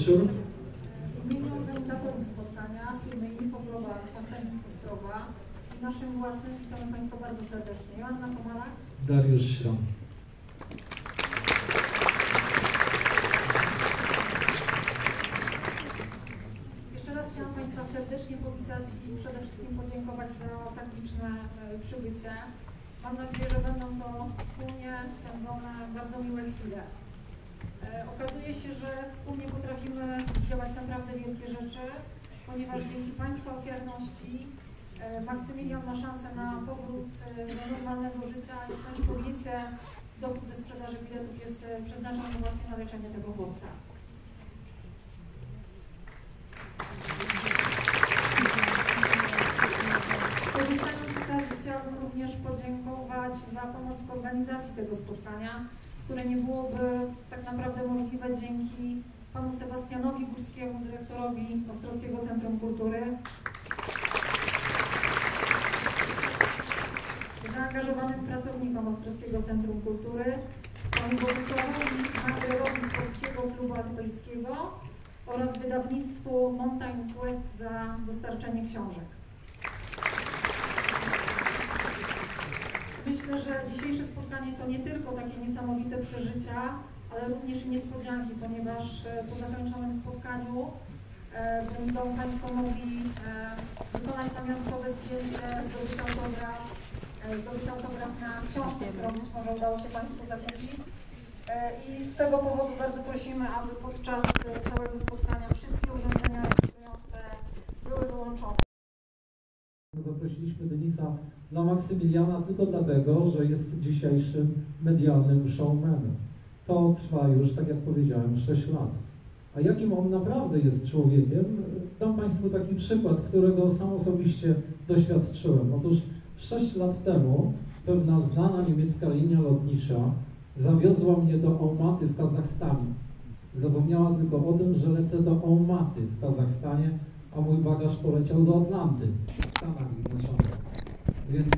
wieczór. W imieniu organizatorów spotkania, firmy Info Global, Następnik Ostrowa i naszym własnym witamy Państwa bardzo serdecznie. Joanna Tomalak, Dariusz Śrom. Jeszcze raz chciałam Państwa serdecznie powitać i przede wszystkim podziękować za tak liczne przybycie. Mam nadzieję, że będą to wspólnie spędzone bardzo miłe chwile. Okazuje się, że wspólnie potrafimy zdziałać naprawdę wielkie rzeczy, ponieważ dzięki Państwa ofiarności Maksymilian ma szansę na powrót do normalnego życia. Jak Państwo wiecie, dochód ze sprzedaży biletów jest przeznaczony właśnie na leczenie tego chłopca. Korzystając z okazji, chciałabym również podziękować za pomoc w organizacji tego spotkania, które nie byłoby tak naprawdę możliwe dzięki panu Sebastianowi Górskiemu, dyrektorowi Ostrowskiego Centrum Kultury, zaangażowanym pracownikom Ostrowskiego Centrum Kultury, panu Bogusławowi Maglerowi z Polskiego Klubu Alpejskiego oraz wydawnictwu Mountain Quest za dostarczenie książek. Myślę, że dzisiejsze spotkanie to nie tylko takie niesamowite przeżycia, ale również i niespodzianki, ponieważ po zakończonym spotkaniu będą Państwo mogli wykonać pamiątkowe zdjęcie, zdobyć autograf na książce, którą być może udało się Państwu zakupić. I z tego powodu bardzo prosimy, aby podczas całego spotkania wszystkie urządzenia rejestrujące były wyłączone. Zaprosiliśmy Denisa dla Maksymiliana tylko dlatego, że jest dzisiejszym medialnym showmanem. To trwa już, tak jak powiedziałem, 6 lat. A jakim on naprawdę jest człowiekiem? Dam Państwu taki przykład, którego sam osobiście doświadczyłem. Otóż 6 lat temu pewna znana niemiecka linia lotnicza zawiozła mnie do Almaty w Kazachstanie. Zapomniała tylko o tym, że lecę do Almaty w Kazachstanie, a mój bagaż poleciał do Atlanty w Stanach Zjednoczonych. Więc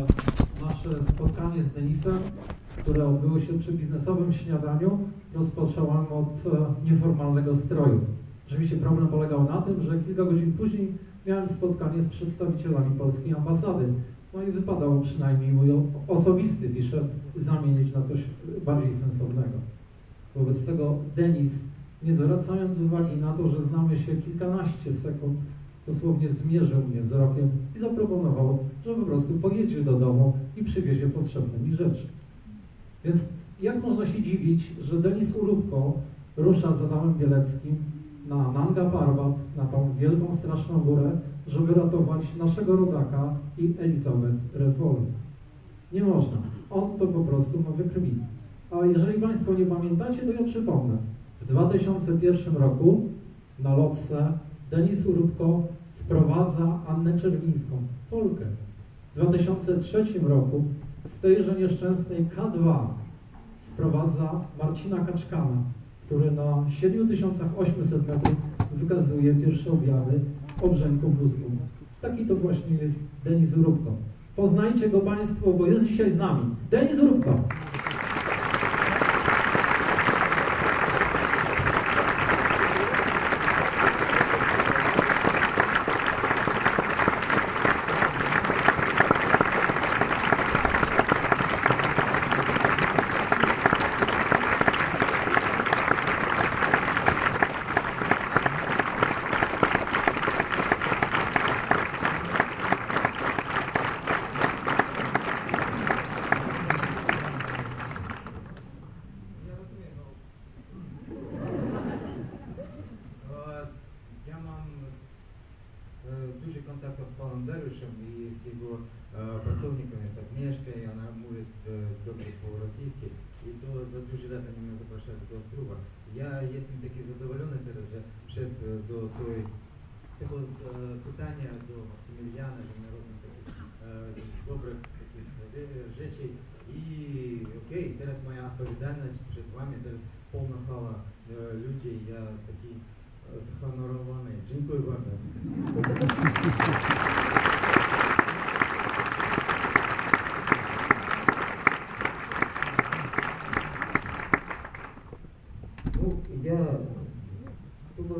nasze spotkanie z Denisem, które odbyło się przy biznesowym śniadaniu, rozpocząłem od nieformalnego stroju. Oczywiście problem polegał na tym, że kilka godzin później miałem spotkanie z przedstawicielami polskiej ambasady. No i wypadało przynajmniej mój osobisty t-shirt zamienić na coś bardziej sensownego. Wobec tego Denis, nie zwracając uwagi na to, że znamy się kilkanaście sekund, dosłownie zmierzył mnie wzrokiem i zaproponował, że po prostu pojedzie do domu i przywiezie potrzebne mi rzeczy. Więc jak można się dziwić, że Denis Urubko rusza z Adamem Bieleckim na Nanga Parbat, na tą wielką, straszną górę, żeby ratować naszego rodaka i Elizabeth Redwolny. Nie można. On to po prostu ma we krwi. A jeżeli Państwo nie pamiętacie, to ja przypomnę. W 2001 roku na lotce Denis Urubko sprowadza Annę Czerwińską, Polkę. W 2003 roku z tejże nieszczęsnej K2 sprowadza Marcina Kaczkana, który na 7800 metrów wykazuje pierwsze objawy obrzęku mózgu. Taki to właśnie jest Denis Urubko. Poznajcie go Państwo, bo jest dzisiaj z nami. Denis Urubko. Dużo kontaktów z panem Dariuszem i z jego pracownikami, z Agnieszką, i ona mówi dobrze po-rosyjski. I to za dużo lat oni mnie zapraszali do Ostrowa. Ja jestem taki zadowolony teraz, że przed do tego pytania do Maksymiliana, że my robimy takich dobrych rzeczy. I okej, teraz moja odpowiedzialność przed wami, teraz pełna hala ludzi, ja taki zahonorowany. Dziękuję bardzo. Я думаю,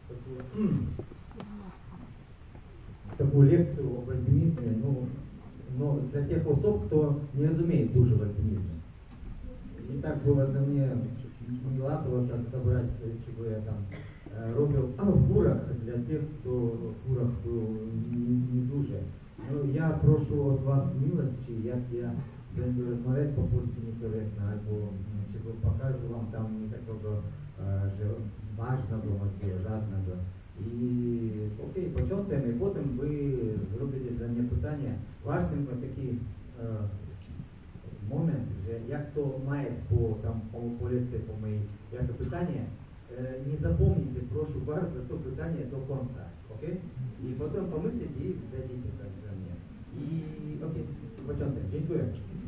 такую лекцию об альпинизме, но для тех особ, кто не разумеет дуже в альпинизме. И так было для меня милатово так собрать, чего я там робил в горах для тех, кто в горах был не дуже. Ну, я прошу от вас милости, як я буду розмовляти по-польськи некоректно, або чого покажу вам там не такого важного, можливо, жадного. І окей, почнемо, і потім ви зробите для мене питання. Важним такий момент, що як хто має по лекції по моїй яке питання, не запомните, прошу bardzo to pytanie do końca, okej? I potem pomyślcie i dajcie tak dla mnie. I okej, początek. Dziękuję.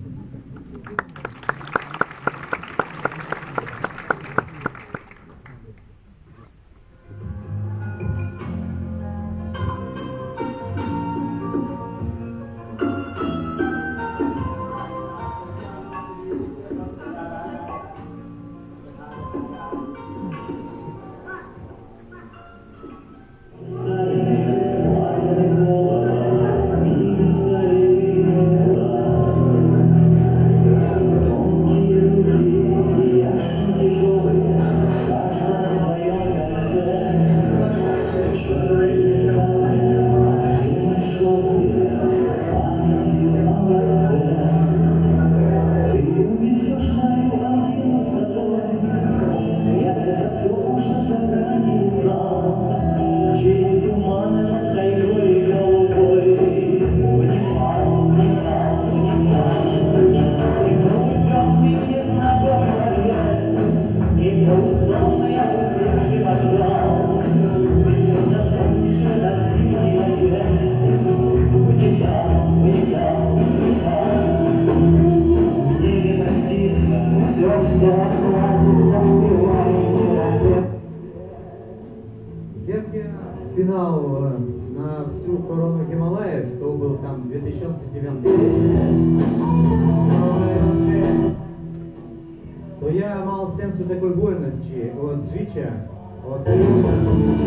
Финал на всю корону Гималаев, то был там 2009 год, то я мал сенсу такой вольности от життя, от свободи.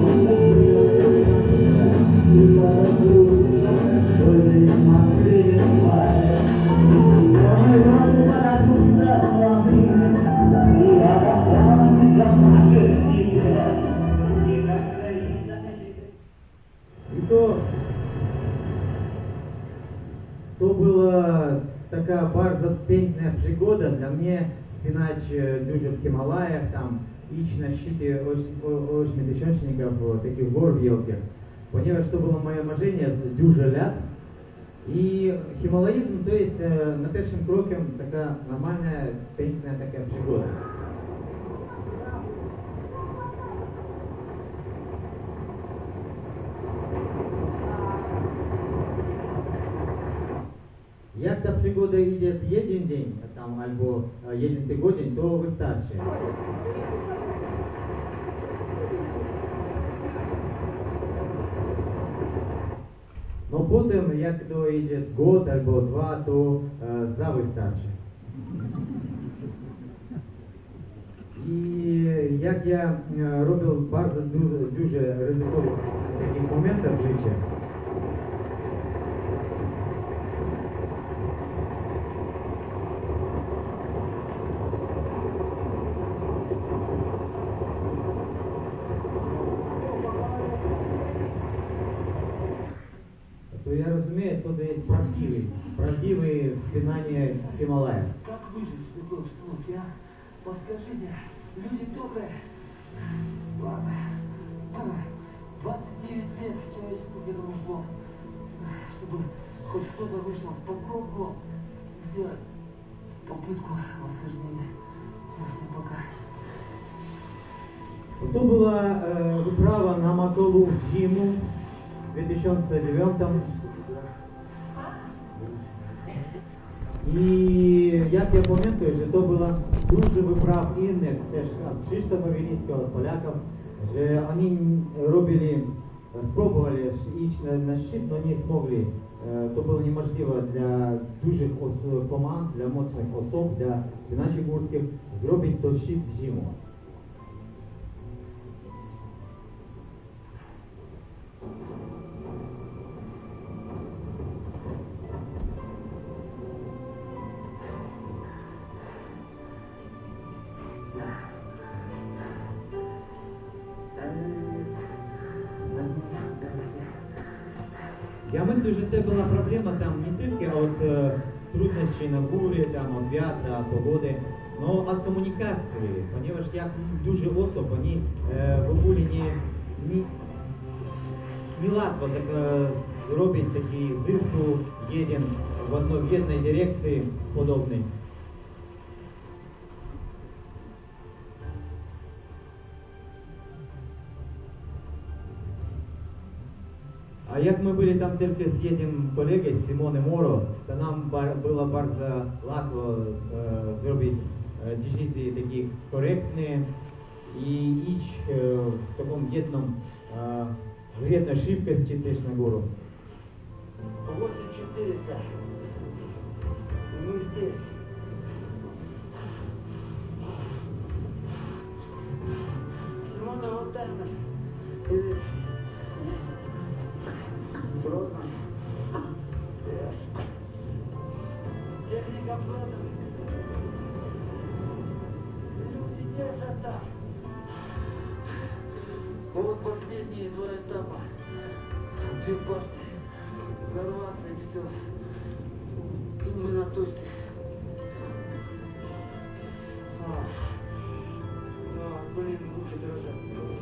То была такая bardzo piękna przygoda dla mnie spinać dużo w Himalajach, tam iść na szczyty 8000 takich gór wielkich, ponieważ to było moje marzenie dużo lat. I himalaizm to jest na pierwszym krokiem taka normalna, piękna taka przygoda. Jak ta przygoda idzie jeden dzień tam, albo jeden tydzień, to wystarczy. No potem jak to idzie god albo dwa, to za wystarczy. I jak ja robił bardzo dużo ryzykowych takich momentów w życiu, то я разумею, что это есть правдивые вспоминания Гималая. Как выжить в такой обстановке, а? Подскажите, люди добрые. Ладно. 29 лет человечеству к этому шло, чтобы хоть кто-то вышел, попробовал сделать попытку восхождения. Всем пока. То была выправа на Маколу в зиму в 2009. І як я пам'ятаю, що то була дуже виправ інних, теж від Крzysztofa Wielickiego, від поляків, що вони робили, спробували йти на щит, але не змогли. То було неможливо для дужих команд, для моцних особ, для спиначих гурських зробити той щит в зиму. Я myślę, że to była problema tam nie tylko od trudności na górze, tam od wiatra, od pogody, no od komunikacji, ponieważ jak dużo osób, oni w ogóle nie łatwo tak zrobić taki zysku jeden w jednej dyrekcji podobnej. A jak my byli tam tylko z jednym kolegą, z Simonem Моро, to nam było bardzo łatwo zrobić decyzje takie korektne i iść w takim jednej szybkości też na górę. 8400. Мы здесь. Симона Волтаймас. Грозно. Техника планов. Люди держат там. Вот последние два этапа. Две башни. Взорваться и все. И мы на точке. Блин, руки дрожат.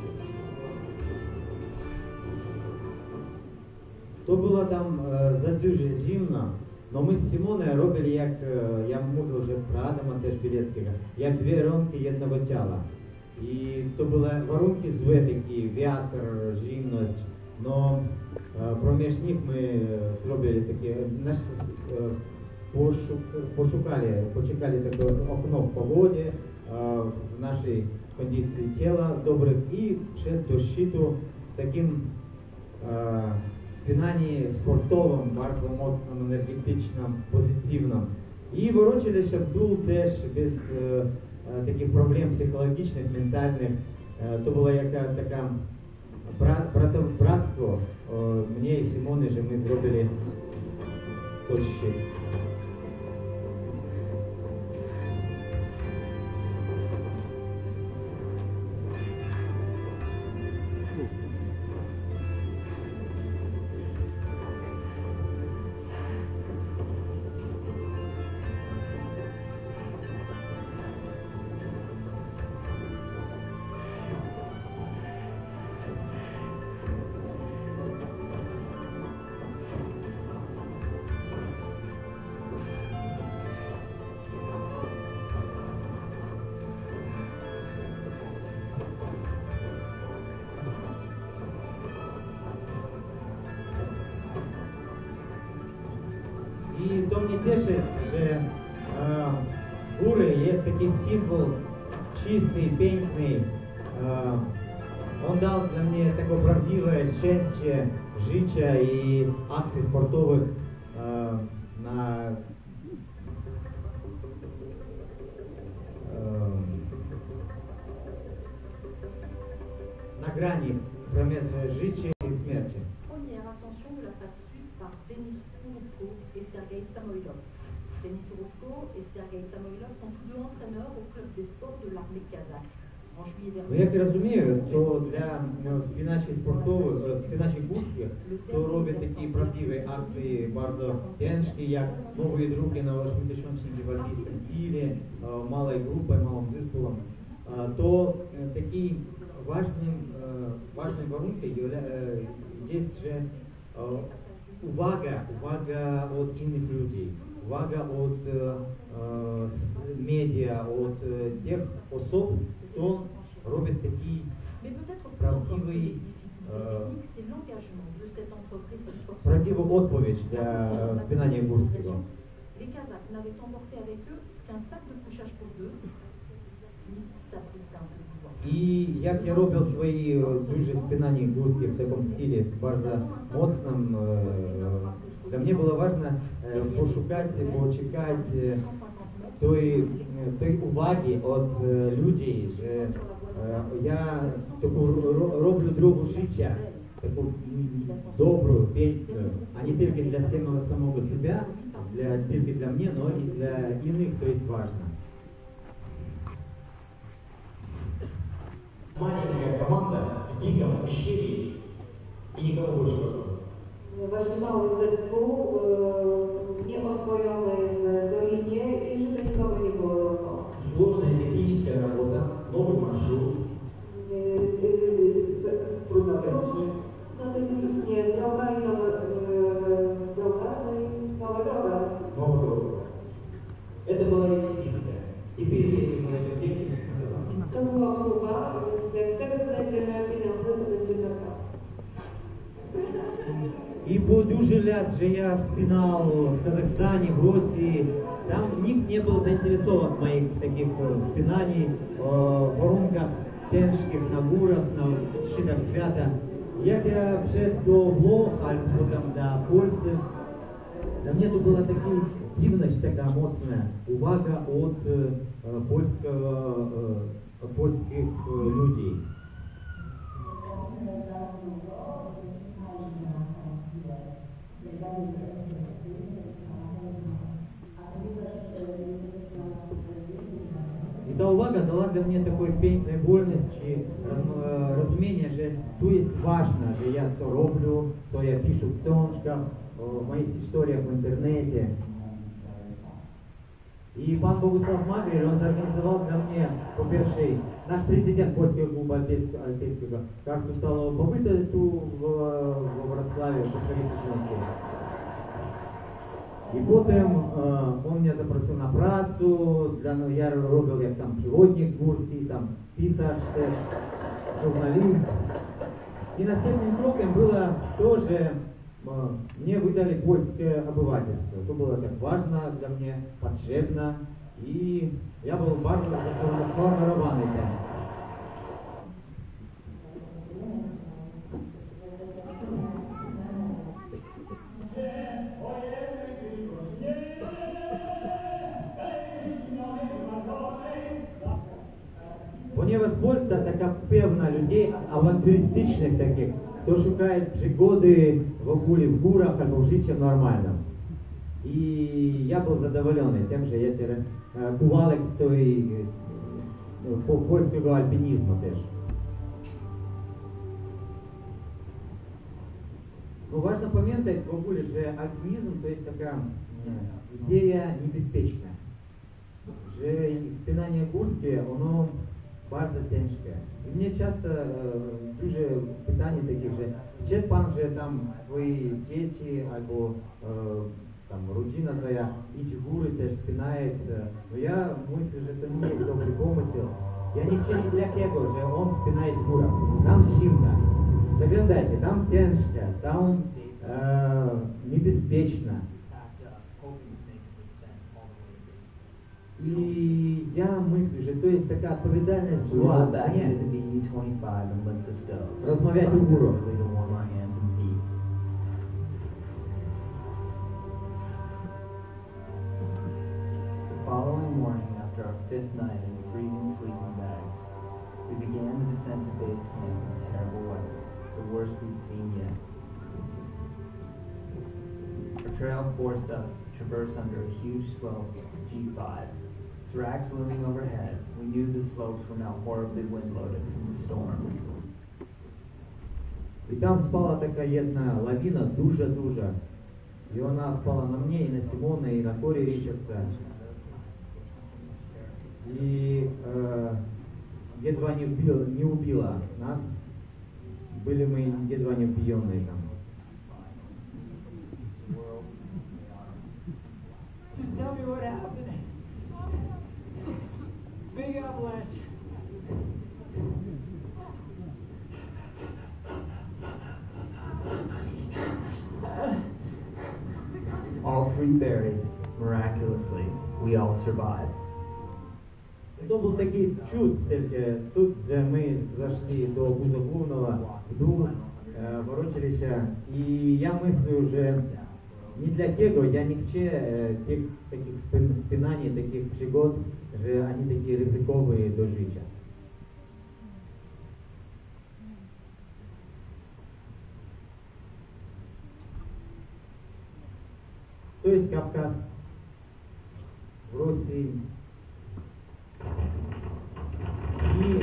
То було там дуже зимно, але ми з Симоною робили, як я мовив вже про Адама теж Білецького, як дві воронки одного тіла. І то були воронки такі, вітер, зимність, але проміж них ми зробили таке, почекали таке окно в погоді, в нашій кондиції тіла добрих і ще до щиту таким спинанні спортовим, bardzo mocnym, energetycznym, pozytywnym. I wrócili się w dół też bez takich problemów psychologicznych, mentalnych. To było jakaś taka bratstwo mnie i Simony, że my zrobili to szczyt. I to mnie cieszy, że góry jest taki symbol czysty, piękny. On dał dla mnie takie prawdziwe szczęście życia i akcji sportowych na grani pomiędzy życiem i śmiercią. Première ascension de la phase sud par Denis Turovko et Sergei Samoilov. Denis Turovko et Sergei Samoilov sont tous deux entraîneurs au club des sports de l'armée kazakh. En juillet Ну, dernier, як я розумію, то для спіначі спортових, спіначі гурських, то роблять такі правдиві акції, дуже тяжкі, як нові друки на 8-тисячники в альпійському стилі, малою групою, малим зискулом, то такий важной воронкой есть же увага от иных людей, увага от медиа, от тех особ, кто робит такие mais peut-être plus encore que правдивые, les techniques, c'est l'engagement de cette entreprise sportive. правдивую отповедь для спинания гурского. Les Kazakhs n'avaient emporté avec eux qu'un sac de couchage pour deux, ni s'abri d'un peu de vent. І як я робив свої дуже спинання гурські в такому стилі, дуже моцним, для мене було важливо пошукати, почекати той уваги від людей, що я таку роблю другу життя, таку добру, пісню, а не тільки для самого себе, тільки для мене, але і для інших, то є важливо. Маленькая команда в диком ущелье и никого больше. Ваши mały zespół, nieoswojony w Dolinie i żeby nikogo nie było dookoła. Сложная техническая работа, новый маршрут, труднограничный. No technicznie droga i nowa droga, no i nowa droga. Новая дорога. Это была репетиция. Теперь, если мы эту технику To była próba, jak z tego znajdziemy pieniądze, to będzie taka. И по дуже лет же я спинал в Казахстане, в России. Там ник не был заинтересован в моих таких спинаний, воронках тяжких, на гурах, на щитах свята. Як я przed do Włoch, albo tam do Polski, dla mnie to była taka dziwność taka mocna, uwaga od polskich ludzi. І та увага дала для мене такої певної вольності, розуміння, що тут є важливо, що я це роблю, що я пишу в książkach, в моїх історіях в інтернеті. І пан Богуслав Магрель, він організував для мене, по-перше, наш президент польського клубу альпійського, карту стало побити ту в Вроцлаві, в Петровичі. І потім він мене запросив на працю, я робив як там приводник гурський, там писар теж, журналіст. І наступним кроком було теж, мне выдали польское обывательство. Это было так важно для меня, потребно, и я был важно сформированный там. Ponieważ Polska taka pełna ludzi awanturystycznych takich, kto szukає przygody w ogóle w górach albo w życiu normalnym. I ja był zadowolony tym, że jest kowalek polskiego alpinizmu też. No ważne pamiętać w ogóle, że alpinizm to jest taka idea niebezpieczna. Że wspinanie górskie, ono bardzo ciężkie. I mnie często duże pytanie takie, że czy pan, że tam twoi dzieci albo tam rodzina twoja idzie w góry też wspinается. No ja myślę, że to nie jest dobry pomysł. Ja nie chcę ni dla kogo, że on wspinaje w górach. Tam zimno. Zaglądajcie, tam ciężko, tam niebezpieczne. I ja myślę, że to jest taka odpowiedzialność zła. Nie. Rozmawiać o górach. The following morning, after our fifth night in freezing sleeping bags, we began the descent to base camp in terrible weather, the worst we'd seen yet. Our trail forced us to traverse under a huge slope, G5. Sracks looming overhead, we knew the slopes were now horribly wind-loaded from the storm. І там спала така jedna лавина, дуже-дуже. І вона спала на мені, і на Симона, і на Корі Річардса. И едва не убила нас. Были мы едва не убиенные там. Just tell me what happened. Big avalanche. All three buried, miraculously, we all survived. То был такий чуд, тут, где мы зашли до Бузоглавного, вдруг ворочалися, и я мыслю уже не для кого, я не хочу тех таких спинаний, таких пригод, что они такие ризиковые до життя. То есть Кавказ в России. И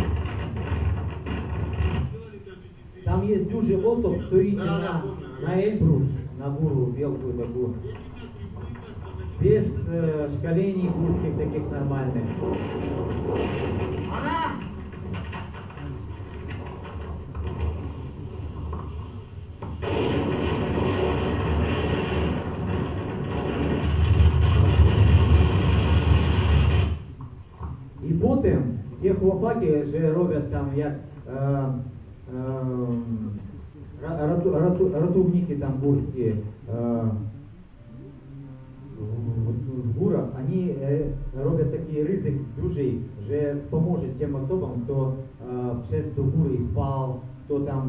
там есть дуже особ, кто идет на Эльбрус. на гору великую такую, без шкалений гурских таких нормальных. Она! І потім ті хлопаки вже роблять там як ратовники там гурські в горах, вони роблять такий ризик дуже, що допоможе тим особам, хто ще до гори спав, хто там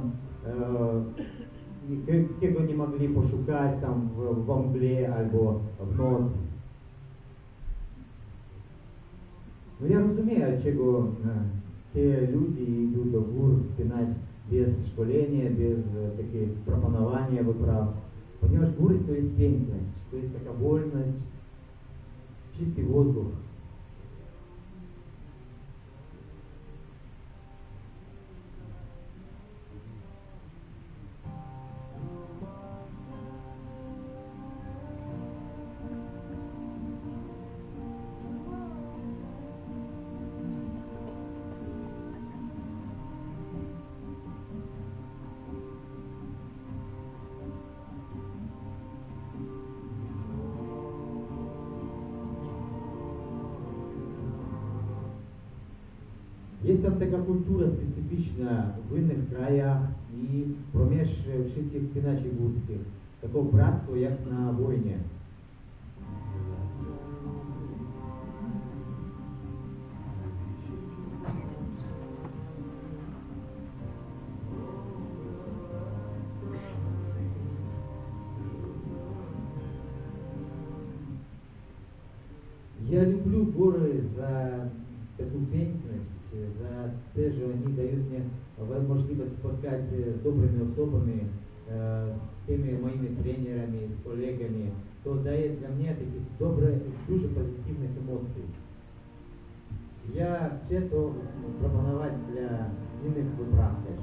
кого не могли пошукати там в мглі або в ноц. Ну я розумію, чого ті люди йдуть до гор спинати без школения, без таких пропонования выправ. Понимаешь, горы то есть пенькость, то есть такая вольность, чистый воздух. Є там така культура специфічна в інших краях і проміж всіх цих спіначів гурських, такого братства, як на війні. Я люблю горы за такую пенькость, за те, що вони дають мені можливість спілкуватися з добрими особами, з тими моїми тренерами, з колегами, то дає для мене таких дуже позитивних емоцій. Я хочу то пропонувати для інших виправ теж.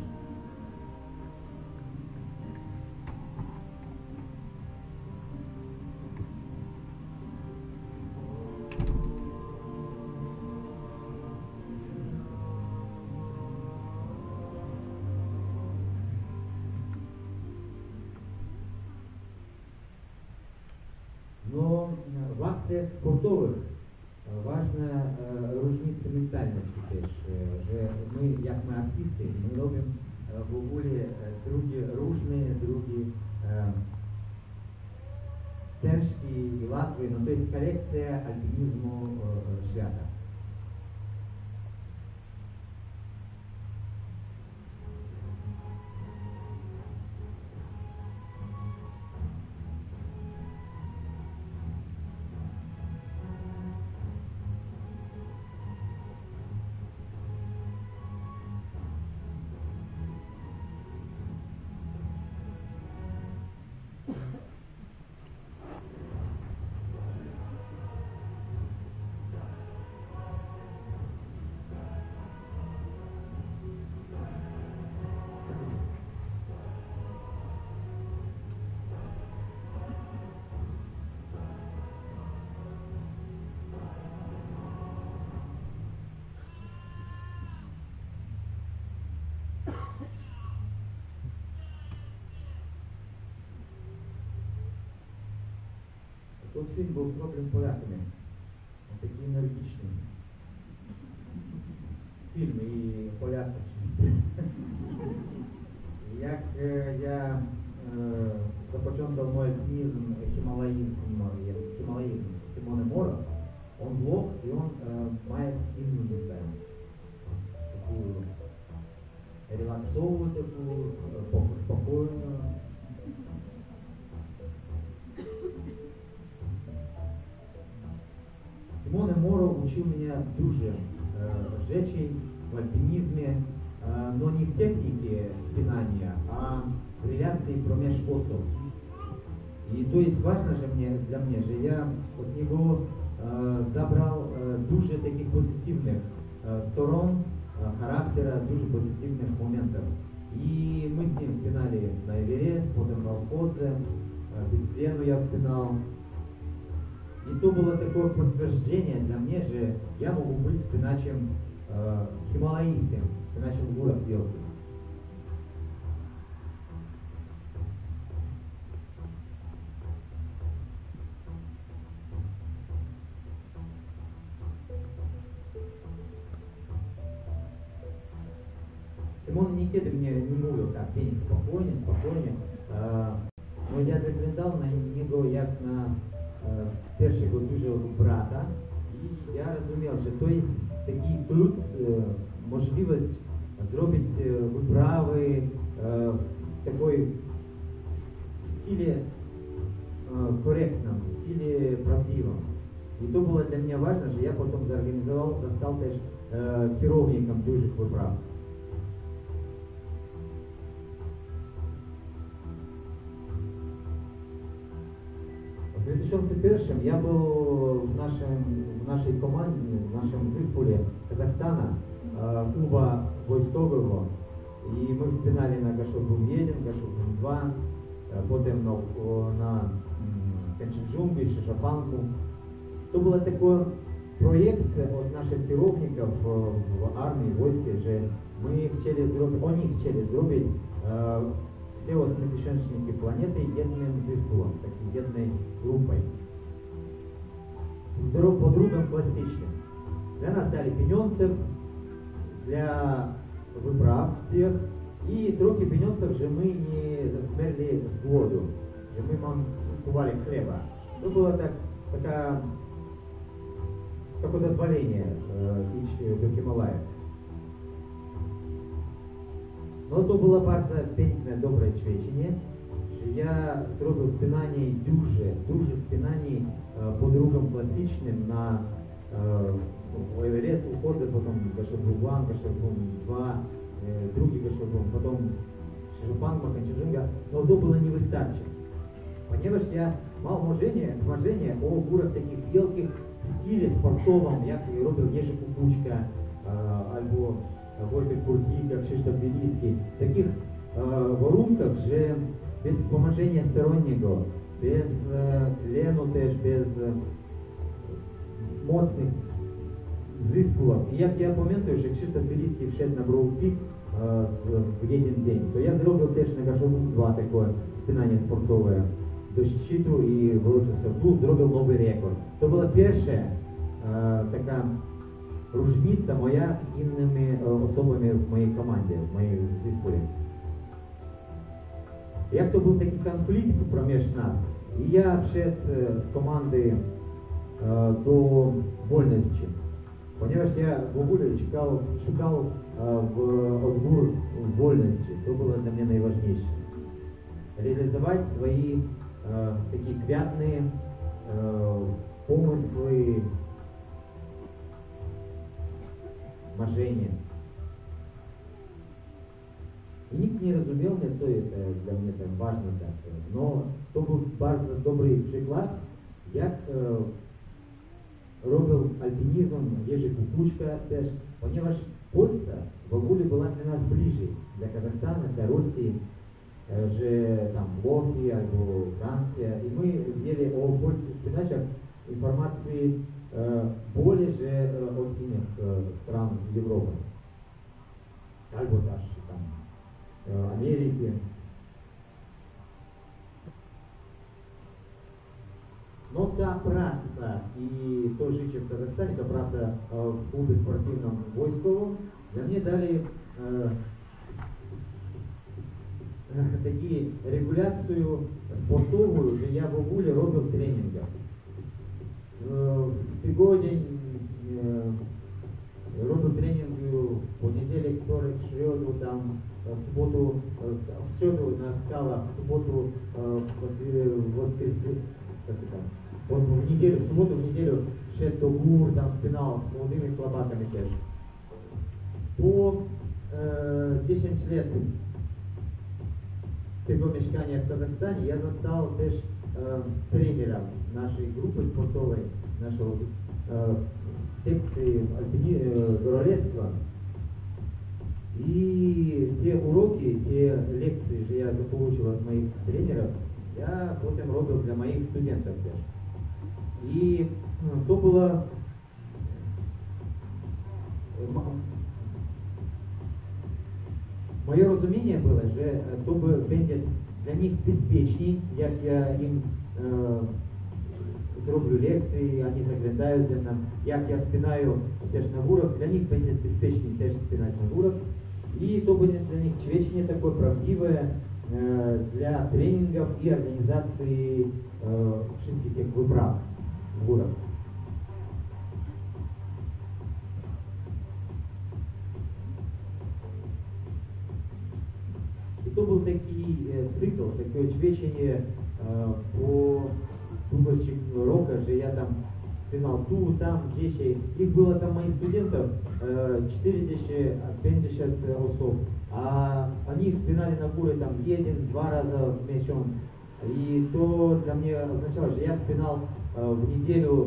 Но в акціях спортових важна різниця ментальності теж. Ми, як ми артисти, ми робимо в ogóle другі рушні, другі тяжкі і латві, ну, то есть колекція альпінізму свята. Тот фільм був зроблений поляками. Он такий енергічний. Фільм і поляці чисті. Як я започаткував мой альпинизм, хималаизм с Симоне Моро, он блог, и он мает именно ментальность. Такую релаксовую, такую спокойную. Симоне Моро учил меня дуже rzeczy в альпинизме, но не в технике спинания, а в реляции промеж особ. И то есть важно же для меня, что я от него забрал дуже таких позитивных сторон характера, дуже позитивных моментов. И мы с ним спинали на Эверест, потом в Алходзе, без плену я спинал. И то было такое подтверждение для меня, что я могу быть спиначем хималаистым, спиначем город великий. Симон никогда мне не говорил, так, Пень, спокойнее, спокойнее. Но я заглядал на него, як на першого дуже брата, і я розумів, що то є такий тут можливість зробити виправи в такой стиле корректном, в стиле правдивом. І то було для мене важливо, що я потім зорганізував, став теж керівником дужих виправ. В 2001 я был в нашей команде, в нашем зиспуле Казахстана, клуба войскового, и мы вспинали на Гашопун-1, Гашопун-2, потом на Канчеджумбе, Шишапанку. То был такой проект от наших керовников в армии, в войске, что мы хотели сделать, они хотели сделать все 80-тысячники планеты единым зиспулом, такой единой группой. По-другому пластичным. Для нас дали пененцев, для выправ тех, и трохи пененцев же мы не замерли с голоду, же мы кували хлеба. То было такое дозволение идти до Хималая. Но то было bardzo piękne, dobre ćwiczenie, że ja zrobił spinanie duże spinanie po drugim klasycznym na Everest, uchodzę, potem Gashopun-1, Gashopun-2, drugi Gashopun, potem Шишапанка, Канчеджунга, но то было не выстачивать. Ponieważ ja мав marzenie o górach takich wielkich w stylu sportowym, jak robił Jerzy Kukuczka, albo Wojtek Kurtika, Krzysztof Bielicki, takich warunkach, że bez wspomagania storonniego, bez tlenu też, bez mocnych zysków. I jak ja pamiętam, że Krzysztof Bielicki wszedł na Broad Peak w jeden dzień, to ja zrobił też na Gashopun-2 takie spinanie sportowe do szczytu i wrócił w dół, zrobił nowy rekord. To była pierwsza taka różnica moja z innymi osobami w mojej komandzie, w mojej zespole. Jak to był taki konflikt pomiędzy nas. I ja wszedł z komandy do wolności. Ponieważ ja w ogóle szukał od gór wolności. To było dla mnie najważniejsze. Realizować swoje takie kwiatne pomysły, marzenia. I nikt nie rozumiał mnie, to jest dla mnie tak ważne, no to był bardzo dobry przykład, jak robił alpinizm Jerzy Kukuczka też, ponieważ Polska w ogóle była dla nas bliżej, dla Kazachstanu, dla Rosji, że tam Włochy albo Francja, i my wiedzieli o polskich spinaczach informacji более же от иных стран Европы, albo też tam Америки. Но та праца и то życie в Казахстане, та праца в клубе спортивном войсковом, для меня дали такие регуляцию спортовую, что я в ogóle робил тренингов. В тиждень робив тренінг в понеділок, вторник, середу, там, в суботу, в середу на скалах, в суботу, в воскресенье, в неделю, в суботу, в неделю шед до гор, там спинал с молодыми хлопаками теж. По 10 лет tego mieszkania w Kazachstanie ja został też тренером нашей группы спортовой, нашего секции горолезства. И те уроки, те лекции, что я получил от моих тренеров, Я потім робив для моїх студентів теж. І то було моє розуміння було, що то буде для них безпечний, як я їм зроблю лекції, вони заглядають за мною, як я спинаю теж на горах, для них буде безпечний теж спинати на горах. И то будет для них чвечение такое правдивое для тренингов и организации всех этих выправ в горах. И то был такой цикл, такое чвечение по дубовщик рока, что я там спинал ту, там, здесь. Их было там моих студентов 4050 особ, а они их спинали на горы там 1-2 раза в месяц. И то для меня означало, что я спинал в неделю,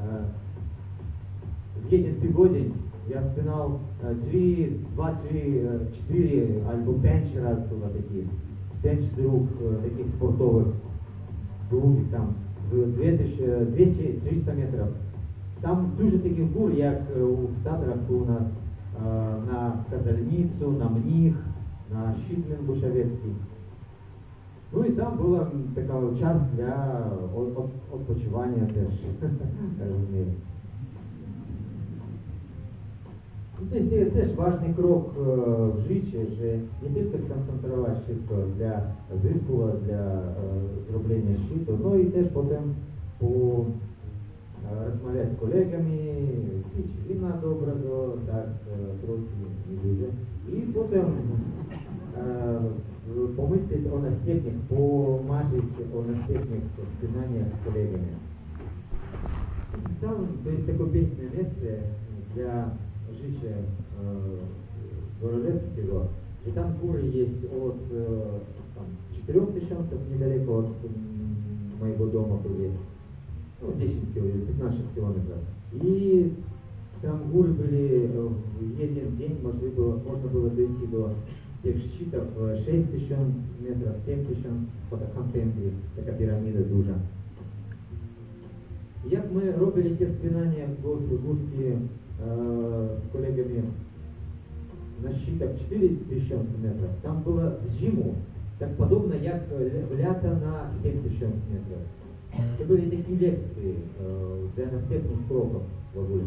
в один тиждень, я спинал 3, 2, 3, 4 або 5 раз было таких, 5 друг таких спортовых, других там, 200-300 метрів. Там дуже таких гор, як в Татрах у нас на Казальницю, на Мніх, на Щитмін Бушавецький. Ну і там була така час для відпочивання теж. Це теж важний крок в житті, що не тільки сконцентрувати чисто для зиску, для зроблення щиту, но і теж потім розмовляти з колегами, пити вина доброго, так, трохи не дуже. І потім помислити о наступних, помажити о наступних спинаннях з колегами. То есть такое памятное место для жителя Городецкого, и там горы есть от 4000 недалеко от моего дома были, ну, 10 15 километров. И там горы были в один день, можно было дойти до тех щитов 6000 метров, 7000 фотоконтенті, така піраміда дуже. Як ми робили ті спинання гурські с колегами на щитах 4000 метров, там было в зиму, так подобно, как лето на 7000 метров. Это были такие лекции для наступных кроков в огонь.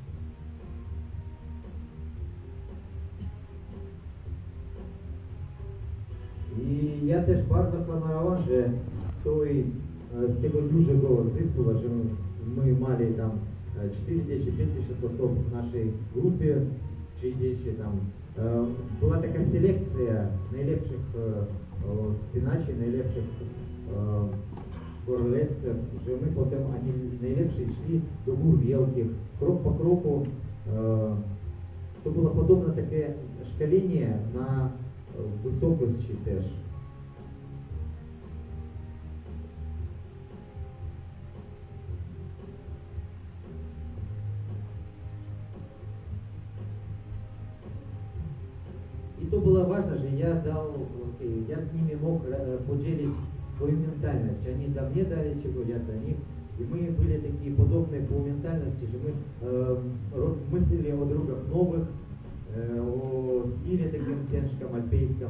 І я теж bardzo планував, що з того dużego zysku, że my мали там 4000-5000 особ в нашей группе, 30 там. Была такая селекция наилепших спиначей, наилепших горлесцев, что мы потом, они наилепшие шли до гор великих, крок по кроку. То было подобно такое шкаление на высокости теж. И то было важно, что я с ними мог поделить свою ментальность. Они до мне дали чего, я до них. И мы были такие подобные по ментальности, что мы мыслили о другах новых, о стиле таким тяжком, альпейском,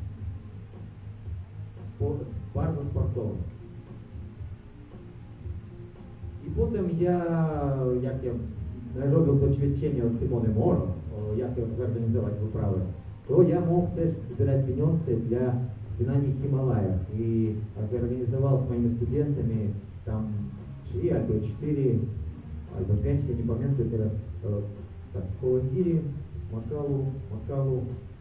bardzo спортовым. И потом як я робив досвідчення от Симони Моро, як зорганізувати виправи, то я мог теж збирати пеньонці для спинання в Хималаях. И организовал с моими студентами там 3 або 4 або 5, я не пам'ятаю teraz, так, Колондири, Макалу,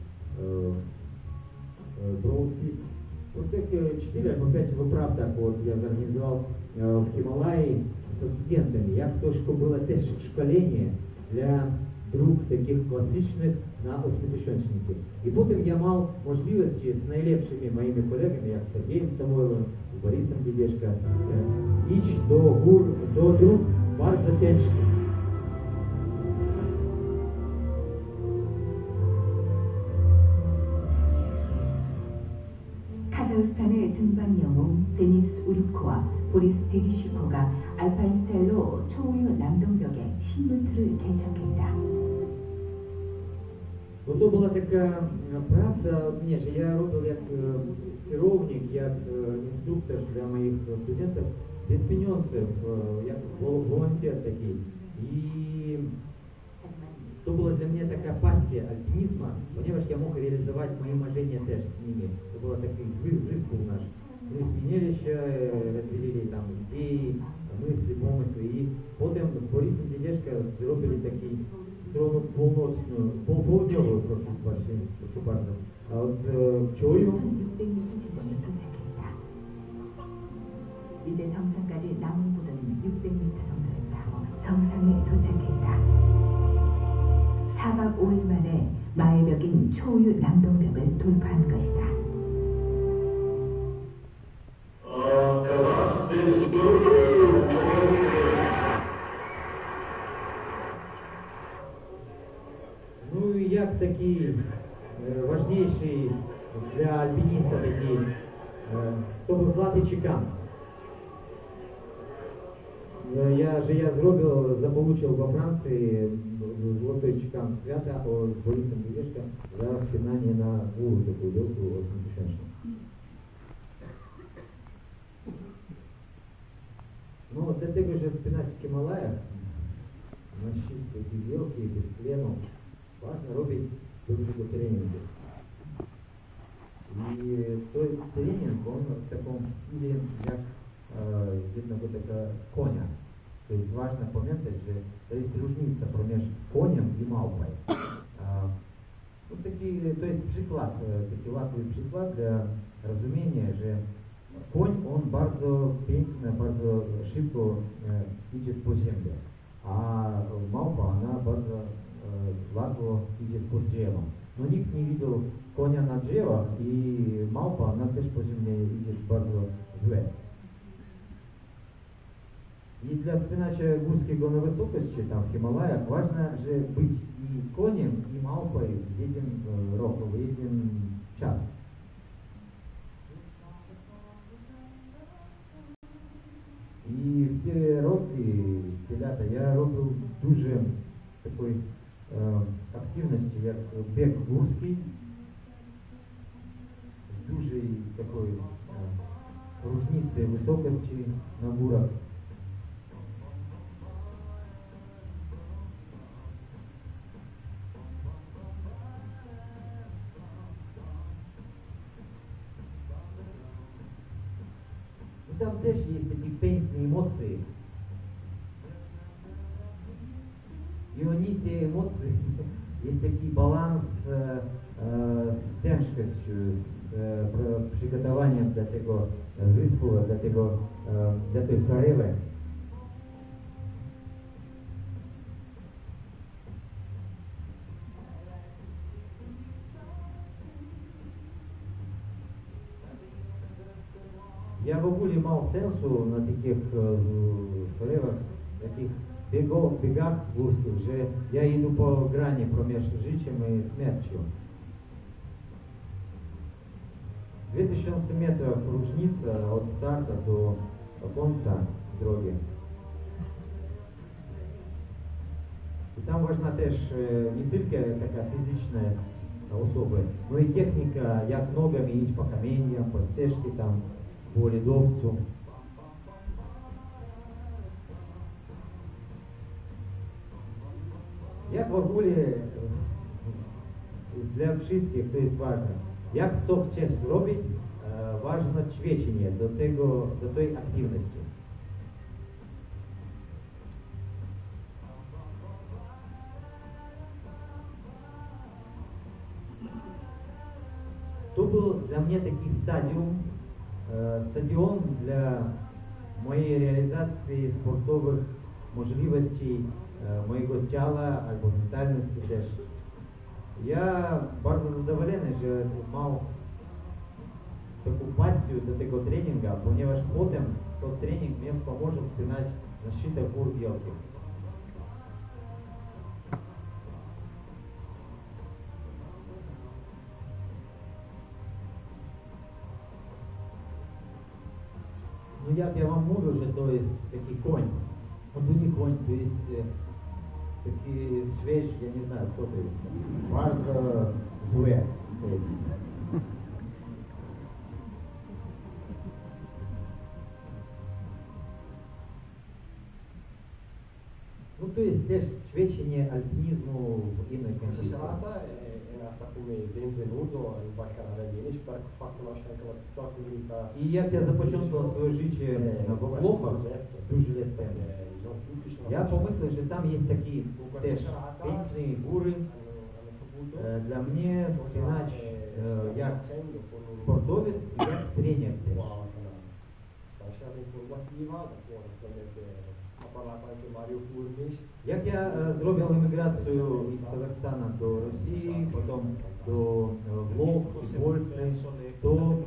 Броудпик. Вот так 4 або 5 выправ так вот я зорганизовал в Хималаї со студентами. Я то, что было теж шкаление для друг таких классичных на 8000-ники. И потом я мал можливости с наилепшими моими колегами, як Сергеем Самойловым, с Борисом Дедешко, ич до гор, до друг bardzo тяжких. 카자흐스탄 부산의 등반 영웅 데니스 우르코와 보리스 디기슈코가 알파인 스타일로 초우유 남동벽에 신문틀을 개척했다. Ну, то була така праця, ні, що я робив як керівник, як інструктор для моїх студентів, без пеньонців, як волонтер такий. І то була для мене така пассия альпинизма, поnieważ я мог реализовать мои мажения теж с ними. Это был такой зыскул наш. Мы сменились, разделили там идеи, мысли, помысли. И потом с Борисом Дедешко зробили такий сторону полудневую, прошу bardzo. А от Чою 7,600m 지점에 도착했다. 이제 정상까지 남은 고도는 600m 정도였다. 정상에 도착했다. 4박 5일 만에 마의 벽인 초우유 남동벽을 돌파한 것이다. Ну и як такий важнейший для альпиниста такий, то був Златий Чекан. Я заполучил во Франции золотой чекан свята с Борисом Дедешко за спинание на гору, такую легкую, очень тяжелую. Ну, для того, чтобы спинать в Гималаях, на щит такие легкие, без плену, важно робить друг другу тренинги. И той тренинг, он в таком стиле, как видно, вот это коня. То есть важно пам'ятати, що то есть różnica проміж конем і мавпою. Вот такий, то есть приклад, такий лаковий приклад для розуміння, що конь, он bardzo pięknie, bardzo szybko idzie po ziemi, a małpa, ona bardzo ладно idzie po drzewach. Но nikt nie widział konia na drzewach i małpa, ona też po ziemi idzie bardzo źle. И для спинача гурского на высокости, там в Гималаях, важно же быть и конем, и мавпой в один рок, в один час. И в те роки, ребята, я робил дуже такой активности, як бег гурский, с дужей такой рушницей высокости на гурах. Там теж є такі пентні емоції. І вони, ті емоції, є такий баланс з тяжкістю, з приготуванням для того зиску, для той сареви. Я в ogóle мав сенсу на таких саривах, таких бігах гурських, що я йду по грані проміж життям і смертю. 2000 метров рушница от старта до конца дороги. І там важна теж не тільки така фізична особа, но і техніка, як ногами йти по камінням, по стежці там, по ледовцу. Як в ogóle для wszystkich to jest ważne. Jak co chcesz robić, ważne ćwiczenie do tej aktywności. To był dla mnie taki stadion dla mojej realizacji sportowych możliwości mojego ciała albo mentalności też. Ja bardzo zadowolony, że mam taką pasję do tego treningu, ponieważ potem ten trening mnie pomoże wspinać na szczytach gór wielkich. Ну, як я вам mówił, że to jest taki koń. On to nie koń, to jest taki śwież, ja nie знаю, kto to jest. Bardzo złe to jest. No to jest też świadczenie alpinizmu w innych Questa kondycjach. serata è nata come benvenuto in Val Canale, spero che fa conoscere anche tutta la comunità. И як я започаткував своє життя в Блохах, дуже лет тому, я помислив, що там є такі теж пенсні гори. Для мене спінач як спортовець і як тренер теж. Stasera informativa, naturalmente ha parlato anche Mario Furmis. Як я зробив еміграцію із Казахстана до Росії, потім до Блох і Польщі, то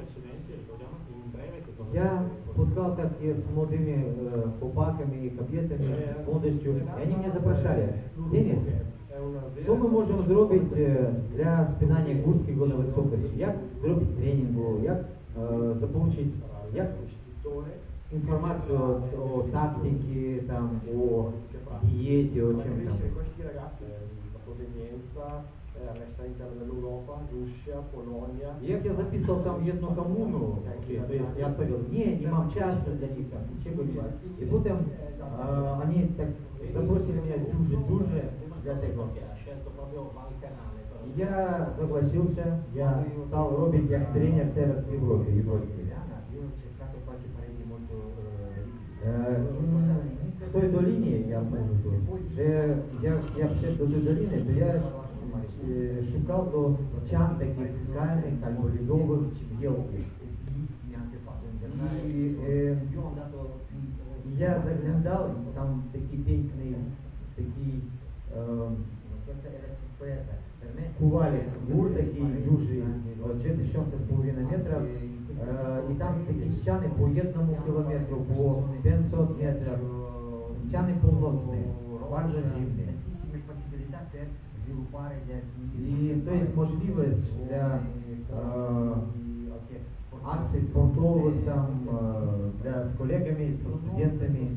я споткал так и с молодыми хлопаками и кобетами, с молодостью, и они меня запрошали: Денис, що ми можемо зробити для спинання гурських гор на високості? Як зробити тренінгу, як заполучити, як інформацію о тактиці, там, о дієті, о чим там. Questi ragazzi la provenienza all'esterno dell'Europa, Russia, Polonia. И як я записал там в одну коммуну, то есть я ответил: не мам часу для них там, ничего нет. И потом они так запросили меня дуже для всего. И я согласился, я стал робить як тренер teraz в Европе, в России. В той долині, я можу, вже я прийшов до тої долини, то я шукав до ścian таких скальних або лісових гілків. І я заглядав, там такий пенькний, такий кувалик, гур такий дужий, 4,5 метрів. І там такі ściany по 1 кілометру, по 500 метрів. Ściany północne, bardzo zimne. I to jest możliwość dla akcji sportowych, tam, z kolegami, z studentami.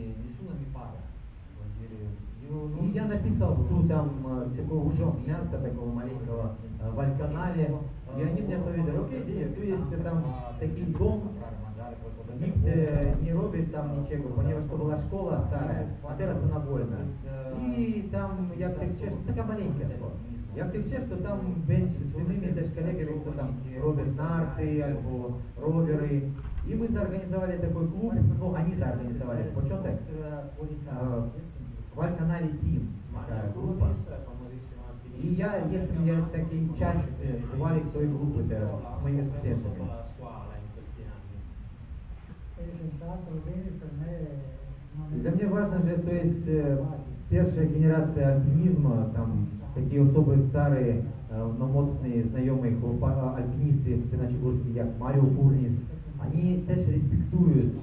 И я написал тут там такого уже места, такого маленького в Альканале, и они мне поведали: окей, Денис, tu есть там такий дом, nikt nie robi tam niczego, ponieważ to była szkoła stara, a teraz ona wolna. I tam, jak ty chcesz, taka maleńka tylko. Jak ty chcesz, to tam będzie z innymi też kolegami, kto tam robi narty albo rowery. I my zorganizowali такой клуб, ну, они зорганизовали в початок в Альканале Team, такая группа. И если я всякий часть бывали в той группы с моими студентами. Для меня важно же, то есть первая генерация альпинизма, там такие особые старые, но моцные, знайомые альпинисты спиначогорські, як Маріо Фурніс, они теж респектують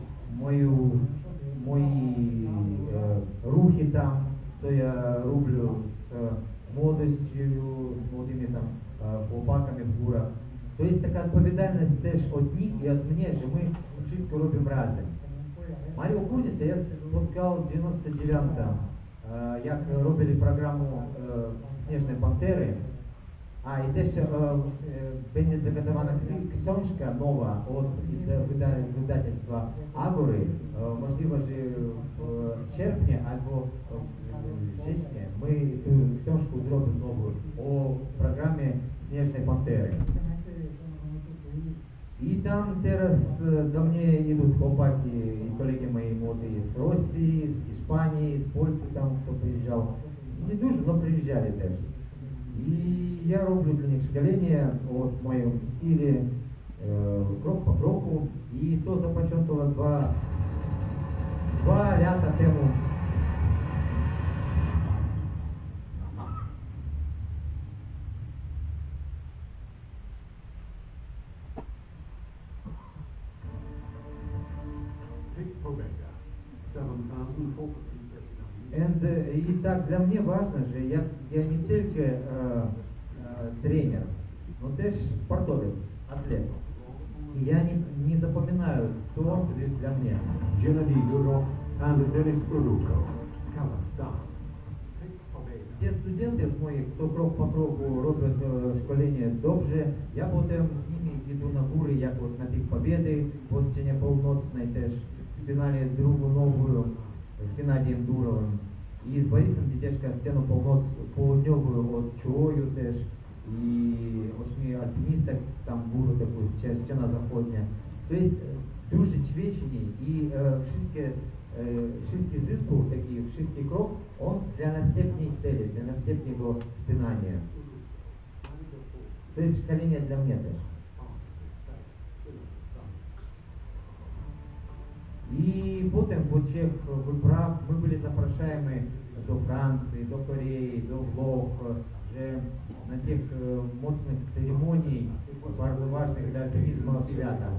мої рухи там, що я роблю з молодостью, з молодими там хлопаками в горах. То есть така відповідальність теж від них і від мене, що ми все робимо разом. Маріо Фурніса я споткав в 99-му, як робили програму «Снежної пантери». А, і теж буде заготована книжка нова від видавництва Агори, можливо, в червні або в січні ми ту книжку зробимо нову о програмі «Снежної пантери». И там teraz до меня идут хлопаки и коллеги мои молодые с России, с Испании, с Польши, там кто приезжал. Не дуже, но приезжали даже. И я роблю для них шкаление в моем стиле, крок по кроку. И то започатало два лета тому. И так для меня важно же, я не только тренер, но теж спортовец, атлет. И я не запоминаю, кто для меня. Gennady Durov and Denis Urukov, Kazakhstan. Ті студенти з моїх, хто крок по кроку робить школення добре, я потім з ними йду на гори, як от на Пік Побєди, по стіні полночної теж спинали другу ногу з Геннадієм Дуровим. І з Борисом Дідешко стіну полудньову от Чою теж. І ось альпіністок, там гору таку, стіна заходня. Тобто дуже чвечені і wszystkie zysków, taki wszystki krok, on dla następnej celi, dla następnego spinania. To jest szkolenie dla mnie też. I potem po tych wypraw my byli zapraszani do Francji, do Korei, do Włoch, że na tych mocnych ceremonii, bardzo ważnych dla alpinizmu świata.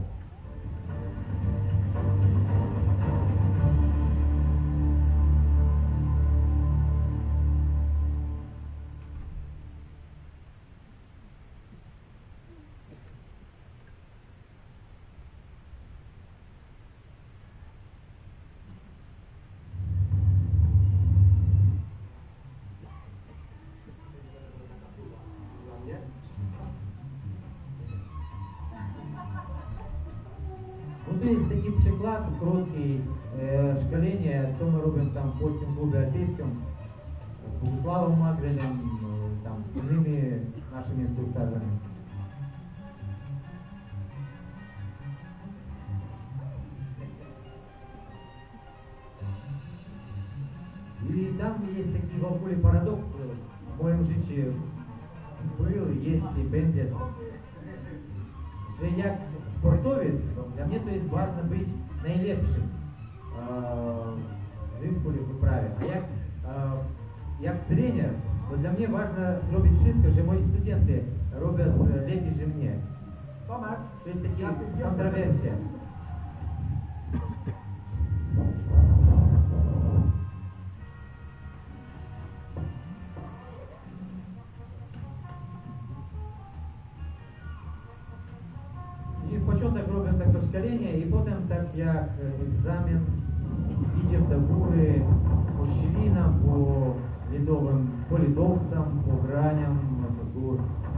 To jest taki przykład, krótki szkolenie, co my robimy tam w polskim klubie alpejskim z Bogusławem Magrynem, tam z innymi naszymi instruktorami. I tam jest taki w ogóle paradoks w moim życiu był, jest i będzie, że jak sportowiec, dla mnie to jest ważne być najlepszym w zespole, w wyprawie. A jak trener, to dla mnie ważne zrobić wszystko, że moi studenty robią lepiej niż mnie. To jest taka kontrowersja. Początek robię takie szkolenie i potem tak jak egzamin idziemy do góry po szczelinach, po lodowcom, po graniam gór.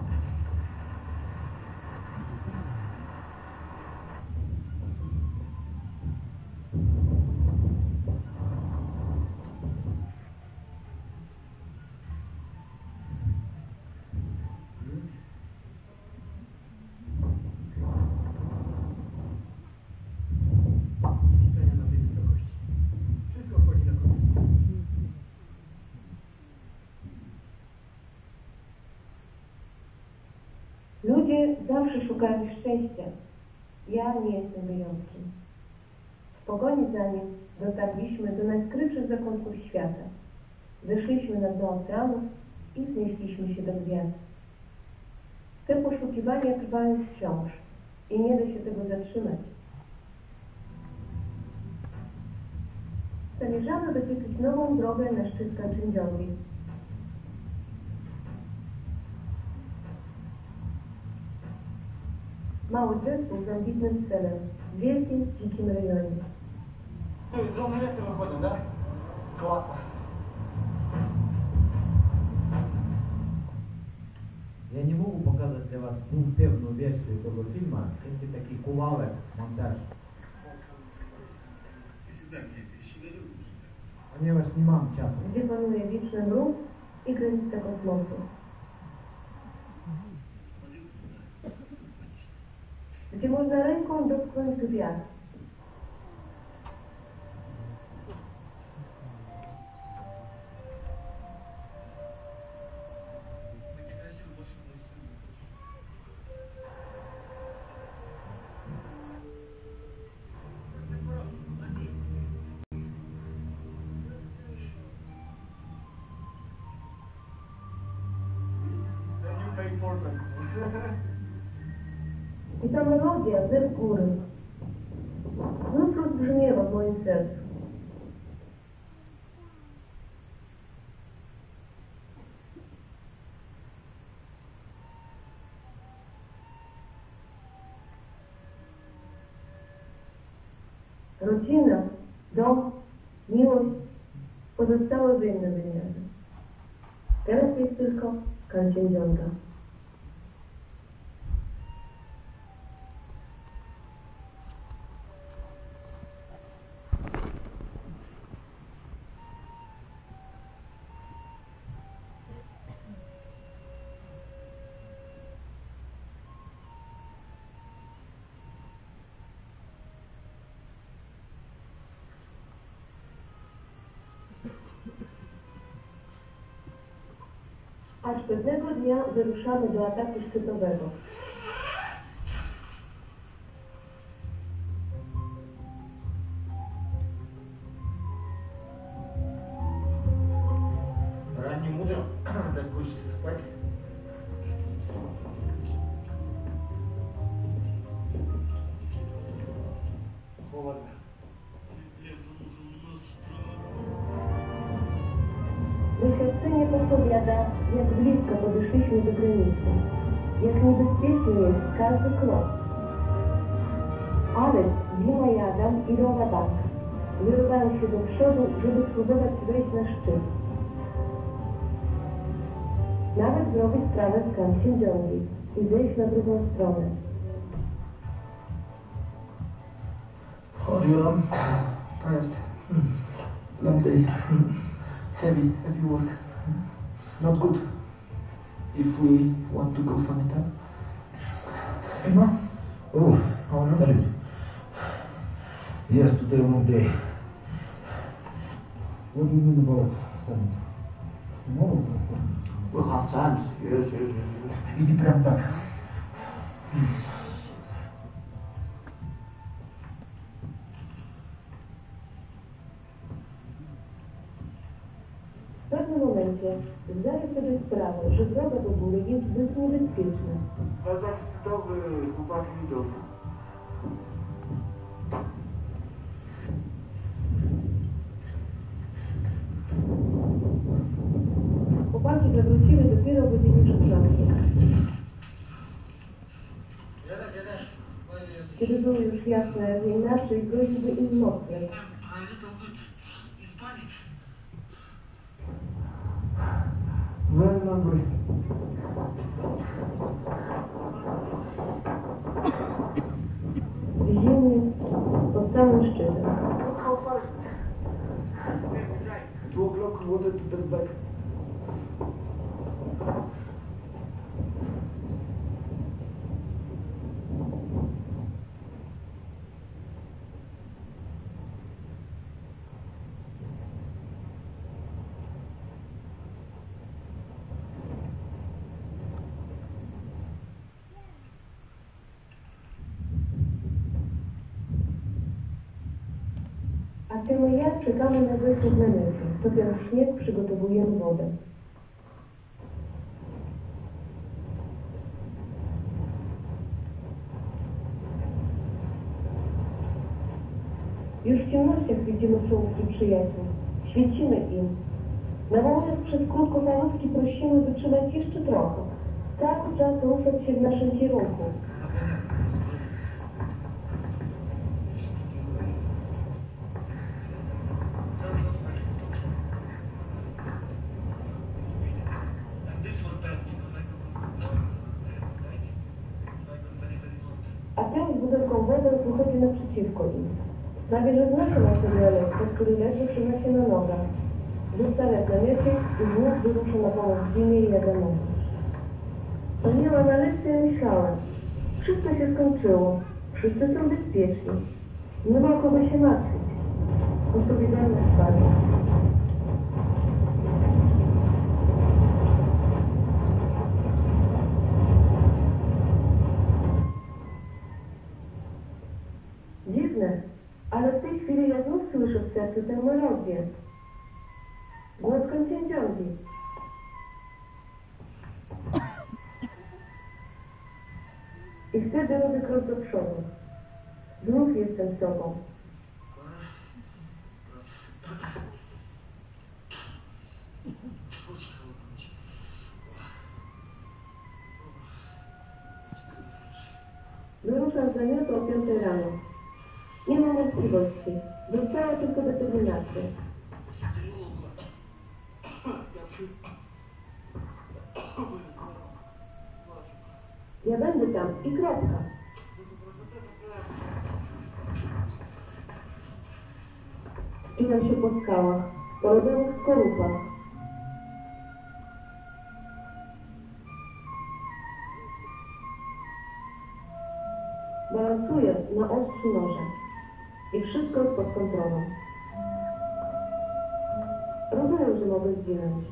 Ludzie zawsze szukają szczęścia. Ja nie jestem wyjątkiem. W pogoni za nim dotarliśmy do najskrytszych zakątków świata. Zeszliśmy na dno oceanów i wznieśliśmy się do gwiazd. Te poszukiwania trwają wciąż i nie da się tego zatrzymać. Zamierzamy wytyczyć nową drogę na szczyt Kanczendzongi. Mały zespół z ambitnym celem w wielkim, dzikim rejonie. Z żony lecę wychodzą, tak? Klasa. Я не могу показать для вас pewną версию этого фильма, это такие кулавы, монтаж. Ponieważ nie mam czasu. Gdzie panuje wieczny mróz i granica kosmosu. Gdzie można ręką dotknąć gwiazd. I ta melodia ze góry znów rozbrzmiewa w moim sercu. Rodzina, dom, miłość pozostały w innym wymiarze. Teraz jest tylko Kanchenjunga. Aż pewnego dnia wyruszamy do ataku szczytowego. Ранним утром так хочется спать. Холодно. Doświadczenie podpowiada, jak blisko podeszliśmy do granicy, jak niebezpieczny jest każdy krok. Ale Dima i Adam idą na bank. Wyrywają się do przodu, żeby spróbować wejść na szczyt. Nawet zrobić sprawę z Kanchenjungi i zejść na drugą stronę. Hold your arm. Tired. Long day. Heavy work. Not good. If we want to go Sanita. Emma? Oh, How are you? salut. Yes, today long day. What do you mean about salut? Tomorrow? We'll have chance. Yes. Иди прям так. W pewnym momencie zdaję sobie sprawę, że droga do góry jest zbyt niebezpieczna. Kazak szczytowy, chłopaki idą. Chłopaki zawrócili dopiero o godzinie 16. Kiedy było już jasne, że inaczej groziłby im mocny. Very hungry. Zimny, pod samym szczytem. Look how fast. 2 o'clock, water to the back. A Timo i ja czekamy na gości w namiocie. Topiąc śnieg, przygotowujemy wodę. Już w ciemnościach widzimy czołówki przyjaciół. Świecimy im. Nawołując przez krótkofalówki prosimy wytrzymać jeszcze trochę. Cały czas ruszać się w naszym kierunku. A ten z butelką wody wychodzi naprzeciwko im. Prawie że znaczy materialista, który leży trzyma się na nogach. Zostawia w namiocie i znów wyrusza na pomoc Dimie i Adamowi. Chodziłam na lekcję i myślałem. Wszystko się skończyło. Wszyscy są bezpieczni. Nie ma kogo się martwić. Odpowiedzialne spać. Dziwne, ale w tej chwili ja znów słyszę w sercu tę melodię. Głos Kanchenjungi. I wtedy robię krok do przodu. Znów jestem sobą. Wyruszam z namiotu o 5 rano. Nie mam wątpliwości. wątpliwości. Została tylko determinacja. Ja będę tam i kropka. Wspinam się po skałach, po lodowych skorupach. Balansuję na ostrzu noża i wszystko jest pod kontrolą. Rozumiem, że mogę zginąć.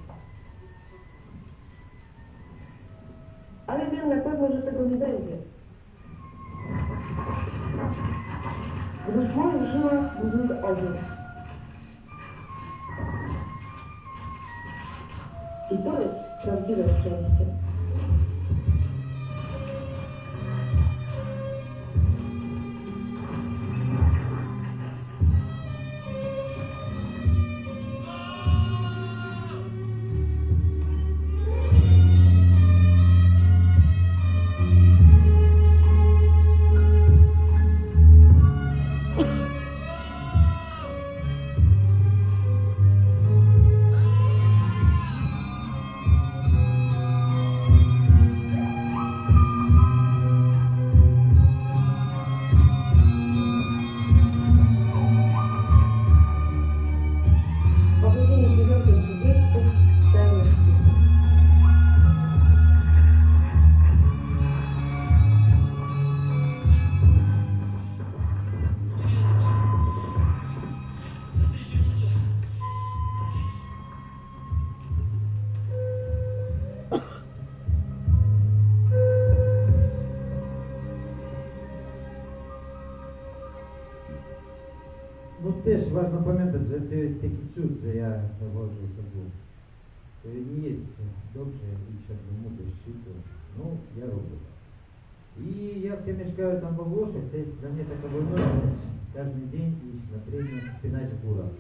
Ale wiem na pewno, że tego nie będzie. Gdyż w moich żyłach buzuje ogień. I to jest prawdziwe szczęście. Ну теж важно пам'ятати, що to jest taki cud, że ja wodzę sobą. To nie jest dobrze iść одному do szczytu. No, ja robię. I jak ja mieszkałem tam we Włoszech, to jest dla mnie taka wolność każdy dzień iść na trening, spinać w górach.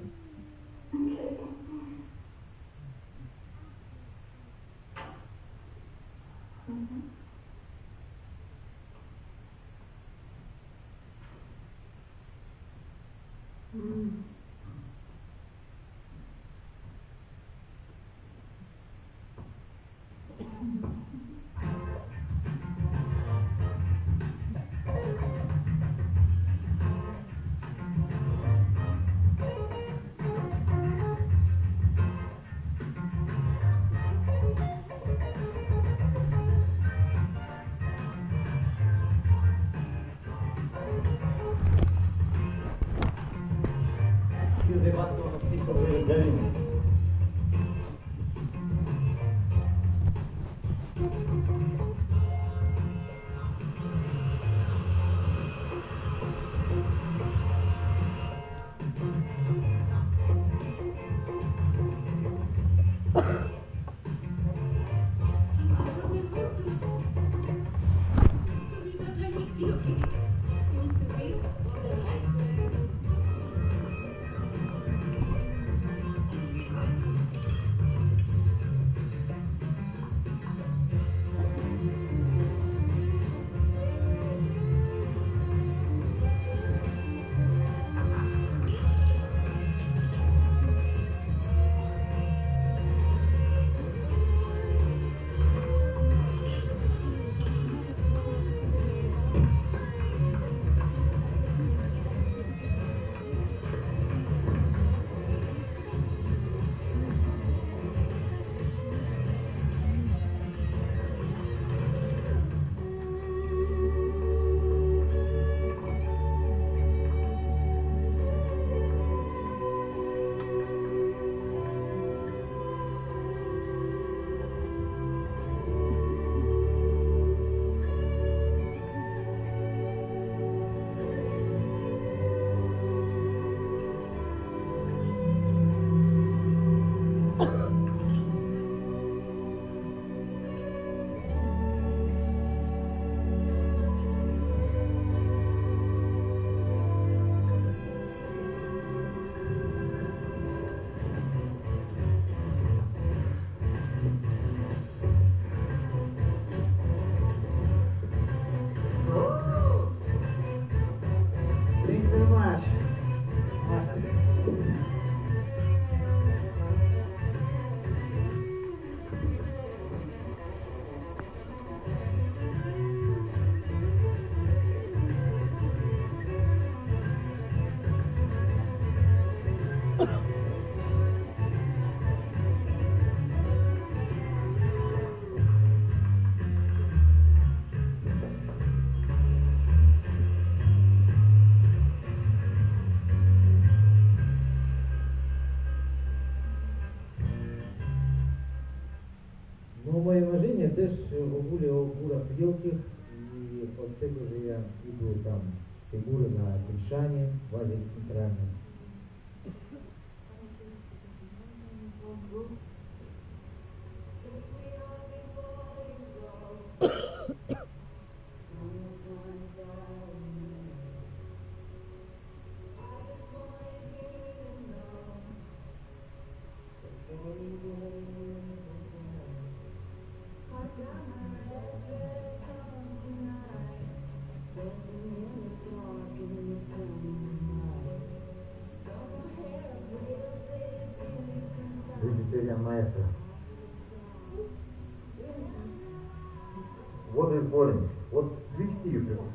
мелких, и от tego, że ja idę tam w te góry na Tymszanie, w Azji Centralnej. Vegetarian maestro. What is boiling? What which tea you prefer?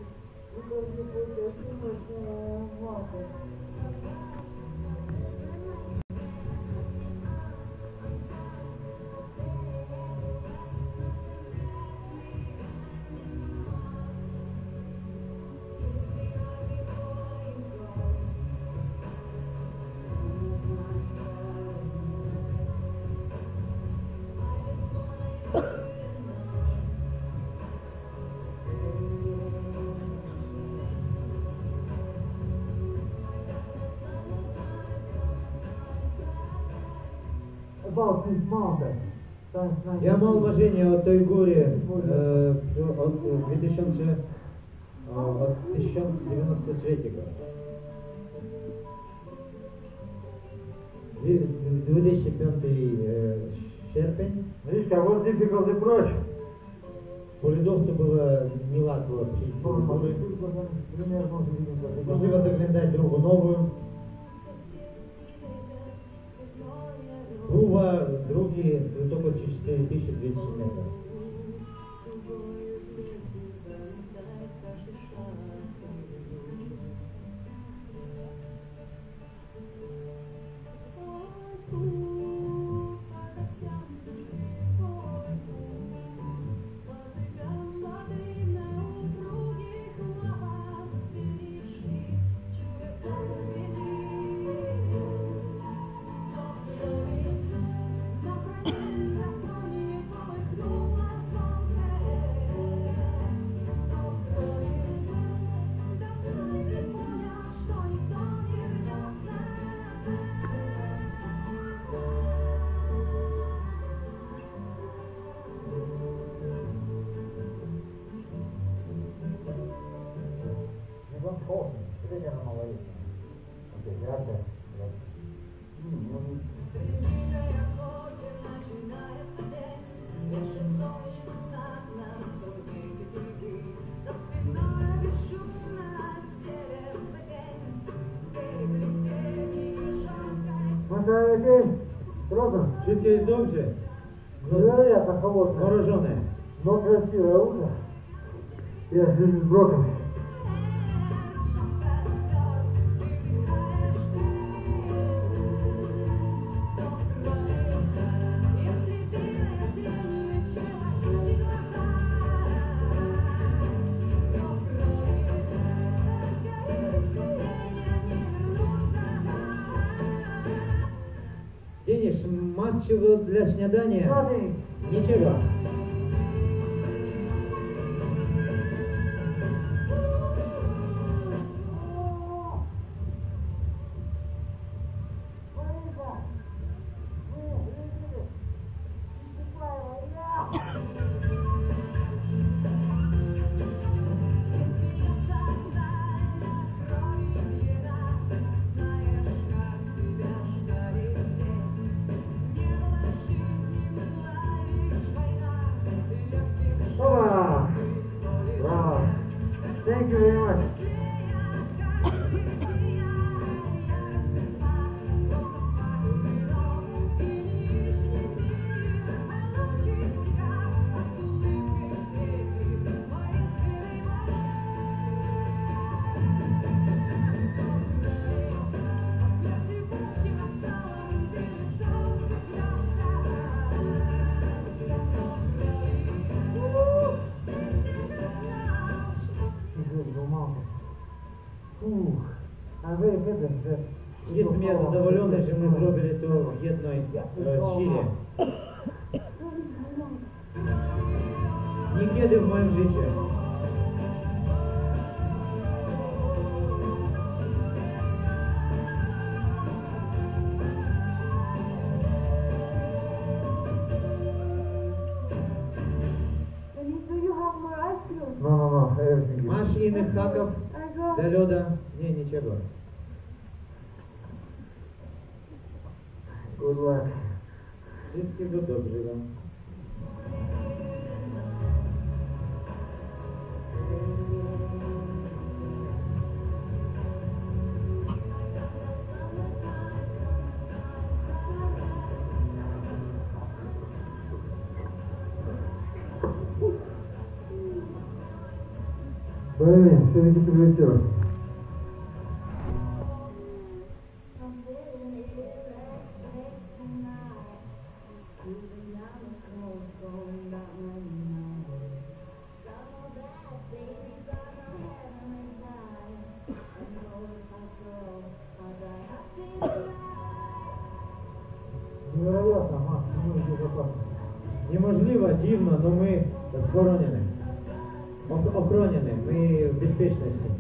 About this mountain. Я мал уважение от той горе от 2093 2005 sierpień. Мишка, what's difficult approach? Полюдовцу было нелегко общить горы. Можливо заглядати другу нову. Грува другі з високості 4200 метрів. Wszystko jest dobrze. Mrożone. No красивое утро. Я жизнь сбросил. Денис, masz czego dla śniadania? Niczego. Thank you very much. Jestem ja zadowolony, że my zrobili to w jednej Chile. Niekiedy moim życiu. Do you have more ice cream? No, everything is... Masz innych haków dla loda? Nie, niczego. Good luck. Wszystkiego dobrego. Блин, все-таки прилетел. Невероятно, Макс, мы безопасны. Неможливо, дивно, но ми схоронені. Охоронені, ми в безпечності.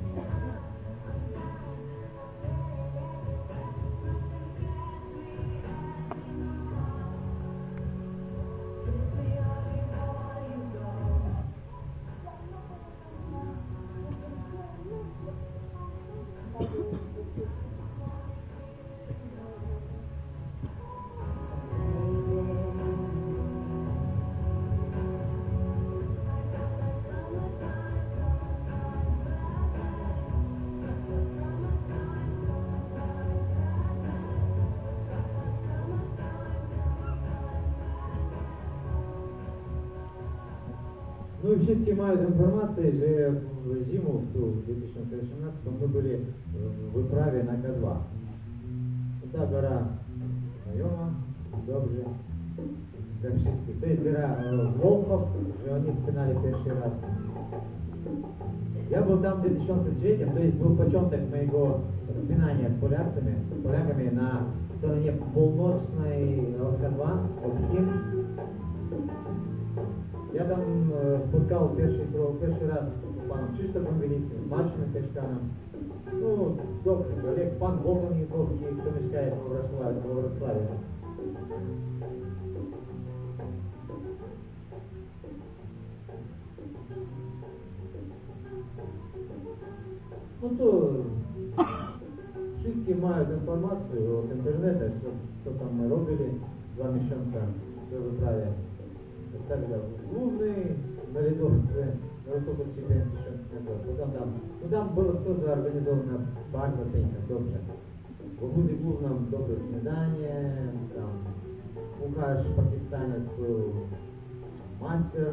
Ну и все мають інформацію, що в зиму, в 2018 мы были в Иправе на К2. Та гора знайома, добре, как все. То есть гора Волхов, что они вспинали первый раз. Я был там в 2003, то есть был початок моего вспинания с поляками на стороне полночной К2, Окхим. Я там споткав перший раз з паном Кшиштофом Великим, з Марчином Качканом. Ну, добрий колег, пан Богдан Янковський, хто мешкає в Вроцлаві. Ну то всі мають інформацію від інтернету, що там ми робили 2 місяці в Виправі. Ставили главные на ледовце на высокой степени 1000 метров. Там было тоже организовано bardzo pięknie, dobrze. В Обузе Главном доброе снедание, там Ухаш, пакистанец был мастер.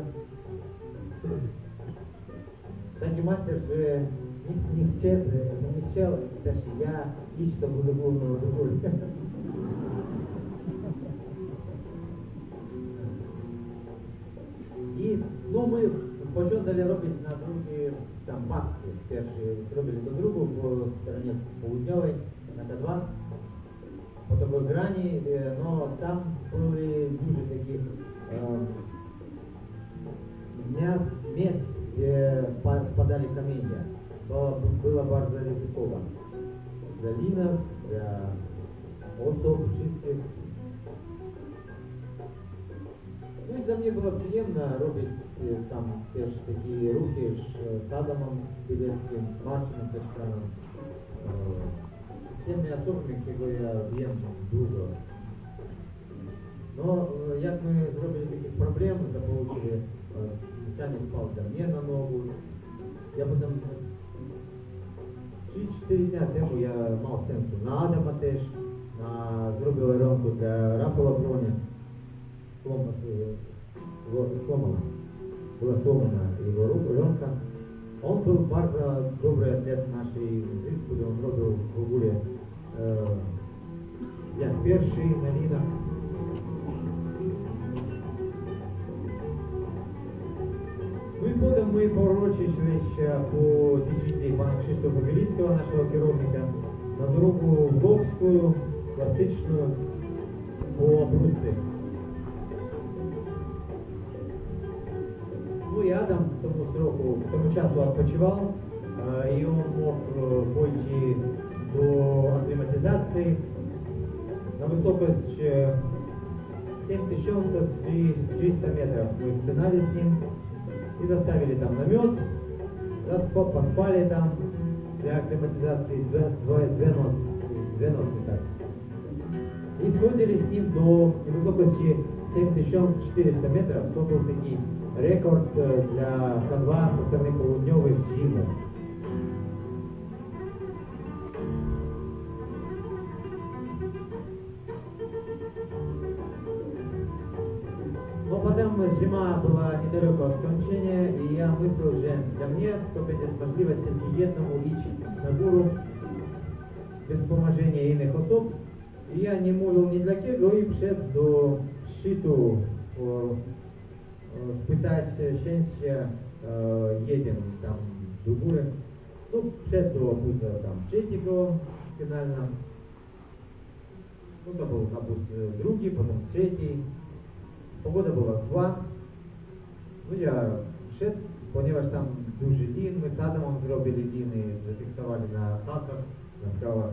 Такий мастер, що не хотел, теж я ищу Обузе Главного другу. І ну, ми почали робити на другі там пастки. Перші робили до другу по стороні Полудньовій, на К2, по такій грані, но там були дуже такі місць, де спадали каміння. Було дуже ризиково. Для лінок, для особ чистих. Ну і для мене було приємно робити там теж такі рухи з Адамом Білецьким, з Марчином Качканом, з тими особами, якого я в'єм друга. Но як ми зробили таких проблем, заполучили камінь спав для мене на ногу. Я потім 3-4 дня тому я мав сенсу на Адама теж, зробили рамку для Рафала Броня. Сломана. Была сломана его рука. Он был bardzo добрый атлет нашей зиску, он робил в Гугуле як перший на лінах. Ну і потім ми пророчили ще по дичості пана Кшиштофа Белицького, нашого керівника, на дорогу в Лобську, класичну, по Бруці. Ну, я рядом к тому сроку, к тому часу отпочивал, и он мог пойти до акклиматизации на высокость 7300 метров. Мы вспинали с ним и заставили там намет, поспали там для акклиматизации две ночи так. И сходили с ним до высокости 7400 метров. То был такой рекорд для Х2 со стороны полудневой в зиму. Но потом зима была недалеко от скончения, и я мыслил, że для mnie to będzie możliwość tylko jednemu iść na górę bez wspomagania innych osób. I ja nie mówił ni dla kiego i wszedł do szczytu spytać szczęścia jeden tam do góry. No, wszedł do obuza tam trzeciego finalna. No to był obóz drugi, potem trzeci. Pogoda była zła. No ja wszedł, ponieważ tam duży lin, my z Adamem zrobili liny, zafiksowali na chatach, na skałach.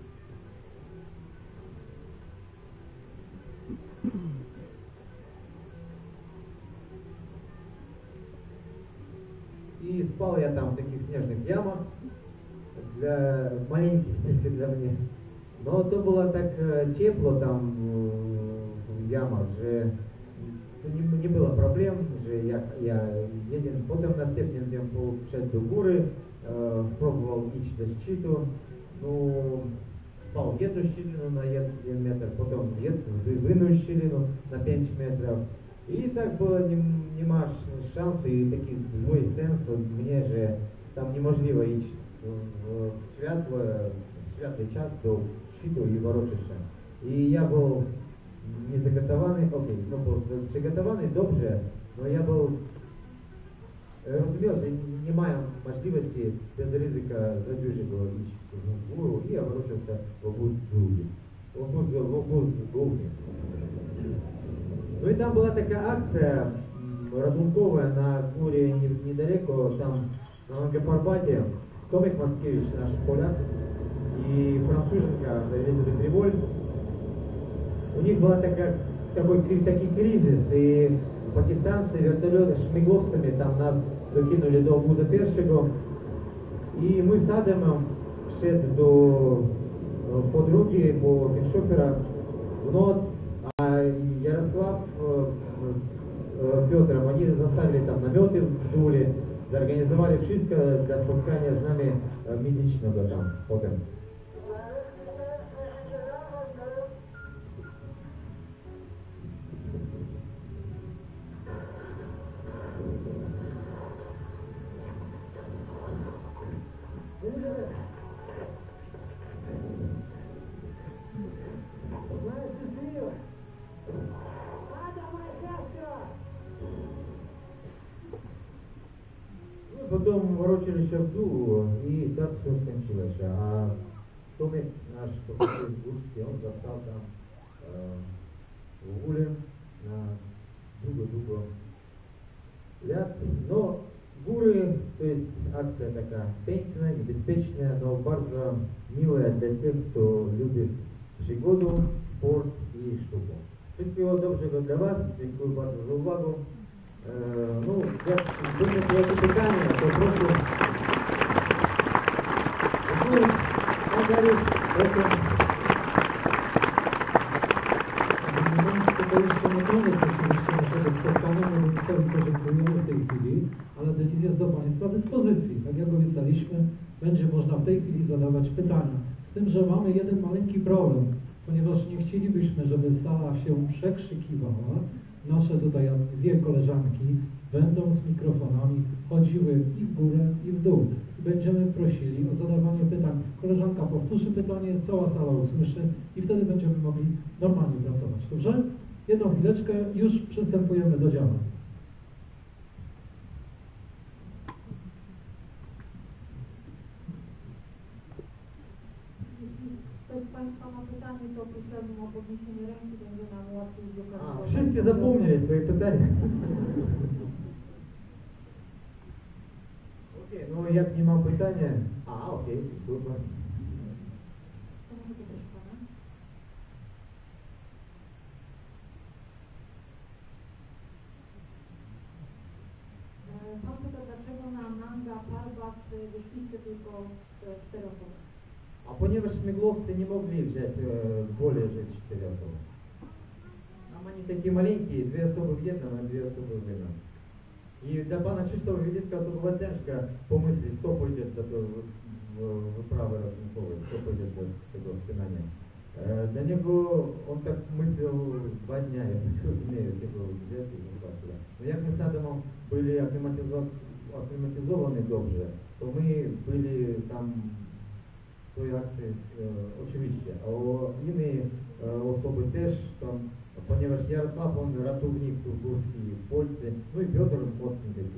И спал я там в таких снежных ямах, для маленьких только для меня. Но то было так тепло там в ямах, że nie było problem, że jak ja jeden, potem następnym dniem poszedł do góry, spróbował iść do szczytu, no spał w jedną щілину na 1 metr, potem w inną щілину na 5 metrów. I tak było, nie masz szansu i taki zły sens od mnie, że tam niemożliwe iść w światły czas do szczytu i wrócić się. I ja był niezagotowany, no był przygotowany dobrze, no ja był, rozumiał, że nie mają możliwości bez ryzyka za dużego iść w górę i ja wrócił się w obóz drugi, w obóz główny. No i tam była taka akcja ratunkowa na górze niedaleko, tam na Longoparbacie, Tomek Mackiewicz, nasz Polak, i Francuzynka Elizabeth Rivol. У них был такой кризис, и пакистанцы вертолеты шмигловцами там нас докинули до обуза першего. И мы с Адамом шли до подруги по Кеншофера в ночь, а Ярослав с Петром, они заставили там наметы вдули, зорганизовали все для споткания с нами медичного там потом. Потом ворочались в дулу, и так все скончилось. А Томик, наш Гурский, он достал там в гуле на дуго-дуго лят. Но гуры, то есть акция такая пенькная, небезпечная, но bardzo милая для тех, кто любит przygodu, sport i sztukę. Wszystkiego dobrego dla Was, dziękuję bardzo za uwagę. Ну, jak będą jakieś pytania, to proszę. Dziękuję. To jeszcze nie koniec oczywiście naszego spotkania, bo ministrowi podziękujemy w tej chwili, ale denis jest do Państwa dyspozycji. Tak jak obiecaliśmy, będzie można w tej chwili zadawać pytania. Z tym, że mamy jeden malutki problem, ponieważ nie chcielibyśmy, żeby sala się przekrzykiwała. Nasze tutaj dwie koleżanki będą z mikrofonami chodziły i w górę, i w dół. Będziemy prosili o zadawanie pytań. Koleżanka powtórzy pytanie, cała sala usłyszy i wtedy będziemy mogli normalnie pracować. Dobrze? Jedną chwileczkę, już przystępujemy do działań. Jeśli ktoś z Państwa ma pytanie, to prosiłabym o podniesienie ręki, będzie nam łatwiej zlokalizować. Wszyscy zapomnieli swoje pytania. pytanie? Okej, super. To może poproszę pana. Pan pyta, dlaczego na Nanga Parbat wyszliście tylko 4 osoby? А ponieważ śmigłowcy nie mogli wziąć более же 4 osoby. Там они такие маленькие, 2 osoby w jednym, a 2 osoby w innym. I dla pana Krzysztofa Wielińskiego to było ciężko pomyśleć, kto pójdzie do wyprawy ratunkowej, kto pójdzie do tego wspinania. Dla niego on tak myślał 2 dnia, я так rozumію, tego взять i wybrać. No jak my z Adamem byli aklimatyzowani dobrze, to my byli tam w tej akcji oczywiście, a inne osoby też tam, ponieważ Jarosław, on ratownik górski w Polsce, no i Piotr mocny taki.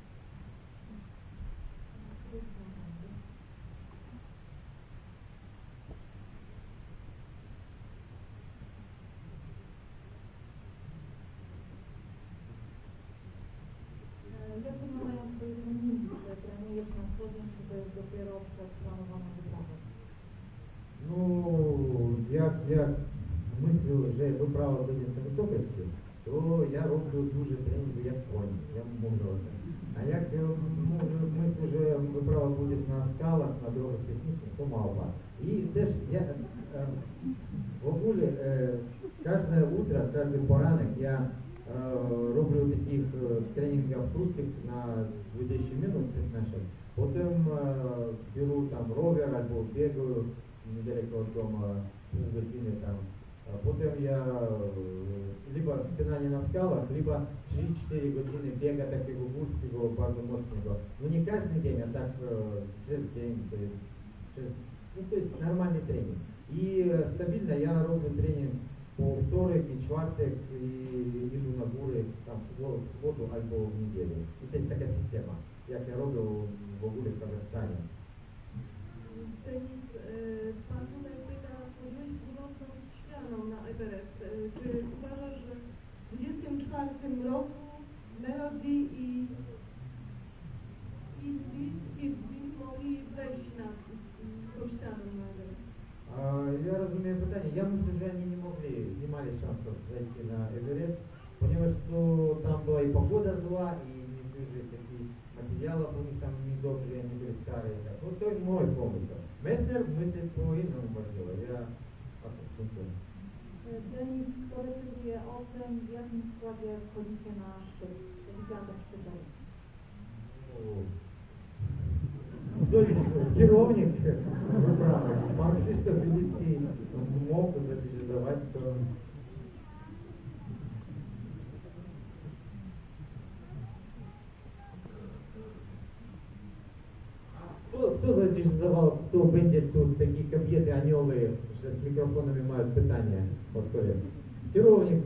Jak wyglądają twoje treningi? Czy trenujesz na co dzień, czy to jest dopiero przed planowaną wyprawą? Ну, як мислю, że wyprawa będzie na wysokości, to ja robię duże treningi jak koń, ja mówię o tym. A jak myślę, że wyprawa będzie na skałach, na drogach technicznych, to mało. I też ja w ogóle każde утро, każdy poranek ja robię takich treningów krótkich na 20 minut, 15. Potem беру там ровер albo biegаю недалеко от дома, pół godziny tam. Potem ja либо wspinanie na skałach, либо 3-4 godziny biega takiego górskiego, bardzo mocnego. No nie każdy dzień, a tak przez dzień, to jest normalny trening. I stabilnie ja robię trening po wtorek i czwartek i idę na góry tam w sobotę albo w niedzielę. I to jest taka systema, jak ja robię w ogóle w Kazachstanie. Denis, pan tutaj pyta, chodziłeś północną ścianą na Everest. Czy uważasz, że w 24 roku Melody i mogli wejść na tą ścianę na Everest? Ja rozumiem pytanie. Ja myślę, że oni nie mieli szansów zejść na Everest, ponieważ tam była i pogoda zła, i niektórzy takie materiałów u nich tam niedobrze, oni byli stare. No to jest mój pomysł. Mester myśli po-innemu możliwe. Ja dziękuję. Denis, kto decyduje o tym, w jakim składzie wchodzicie na szczyt? Widziałam ten szczyt dalej. To jest kierownik wyprawy. Pan Krzysztof Wieliński mógł zadecydować, to... Кто задействовал, кто будет тут такие кабинеты, анёлы, что с микрофонами имеют питание от коллег? Кировник.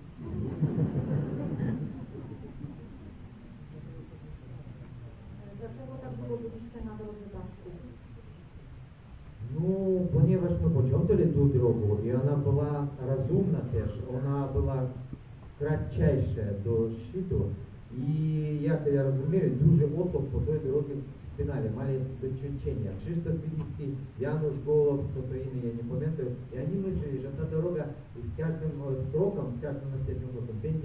Dlaczego tak było byliście na drodze Dasku? Ну, ponieważ my początali tę drogę i ona była rozumna też, ona była kratczejsza do szczytu i jak ja rozumiem, dużo osób po tej drodze wspinali, mieli doświadczenia. Krzysztof Wieliński, Janusz Golob, кто-то inny, ja nie pamiętam. I oni myśleli, że ta droga z każdym krokiem, z każdym następnym krokiem będzie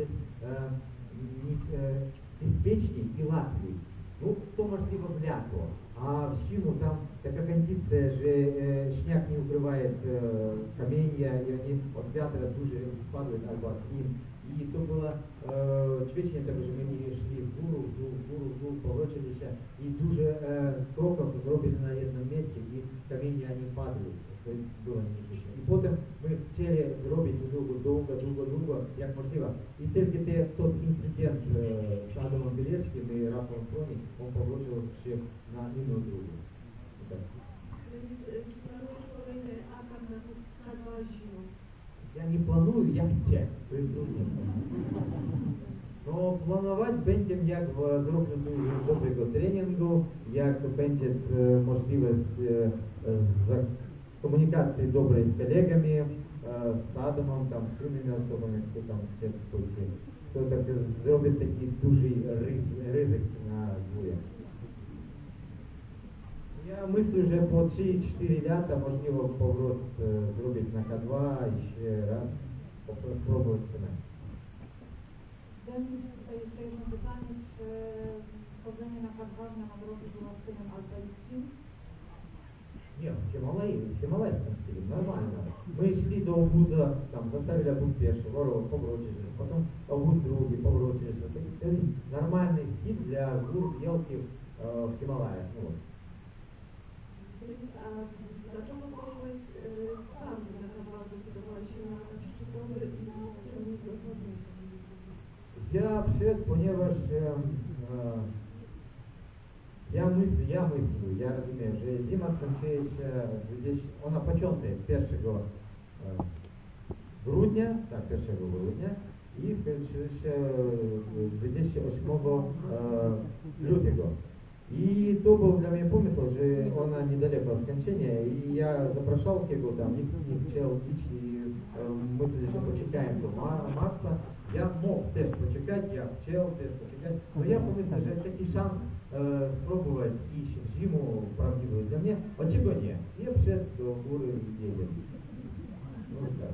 bezpieczniej i łatwiej. Ну, то можливо в лято, а в зиму там такая кондиция, что снег не укрывает каменья, и они от ветра дуже спадают альбо от ним. И то было ćwiczenie tego, że my szli w górę, powróciliśmy i duże kroków zrobili na jednym miejscu i kamienie oni padły. To było niebezpieczne. I potem my chcieli zrobić długo, jak możliwe. I tylko ten incydent z Adamem Bieleckim i Rafałem Kronik, on powrócił się na inną drogę. Denis, czy planujesz kolejny atak na 2 zimą? Ja nie planuję, jak chcę. To jest różnica. No, planować będziemy, jak zrobię dużo dobrego treningu, jak będzie możliwość komunikacji dobrej z kolegami, z Adamem, tam, z innymi osobami, kto tam chce pójść. To tak zrobić taki duży ryzyk na górę. Я myślę, że po 3-4 lata możliwe powrót zrobić na K2 jeszcze raz, po prostu spróbować finał. Denis, tutaj jeszcze jedno pytanie, czy wchodzenie na K2 na nagrody było stylem alpejskim? Nie, w himalajskim stylu, нормально. Мы шли до обуда, там заставили обуд первый, ворот, поворотились, потом обуд другий, поворотились. Это нормальный стиль для гор елки в Хималаях. Ну, вот. A dlaczego poszłeś sam tak naprawdę zdecydowałeś się na szczytowy i czemu dokładnie? Я przed, ponieważ я rozumiem, że zima skończyła się gdzieś, ona początek 1 grudnia, tak, 1 grudnia i skończyła się 28 lutego. I to był dla mnie pomysł, że ona niedaleko od skończenia i ja zapraszał jego tam, nikt nie chciał iść i myśleli, że poczekaем do marca. Я мог też poczekać, ja chciał też poczekać, но я pomyślał, że taki szans spróbować iść w zimę prawdziwą dla mnie, dlaczego nie? Ja przed do góry jedziemy. No, tak.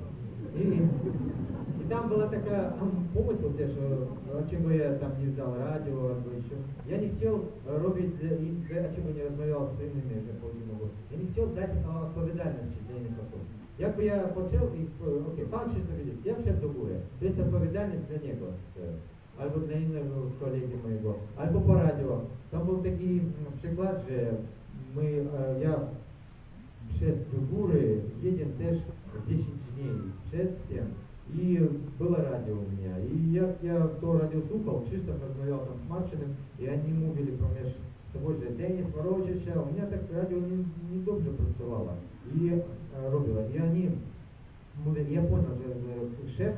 I tam była taka pomysł też, dlaczego ja tam nie wziął radio albo jeszcze. Ja nie chciał robić, dlaczego nie rozmawiał z innymi, że chodzimy. Ja nie chciał dać odpowiedzialności dla innych osób. Jakby ja począł i, okej, pan wszystko widzi, ja wszedł do góry, to jest odpowiedzialność dla niego, albo dla innego kolegi mojego, albo po radio. Tam był taki przykład, że ja przed do góry jedę też 10 dni przed tym i było radio u mnie. I jak ja to radio słuchał, Krzysztof rozmawiał tam z Marcinem i oni mówili поміж собою, że Denis ворочався, у меня так радио не dobrze pracowało. I robiło. I oni mówili, я понял, że szef,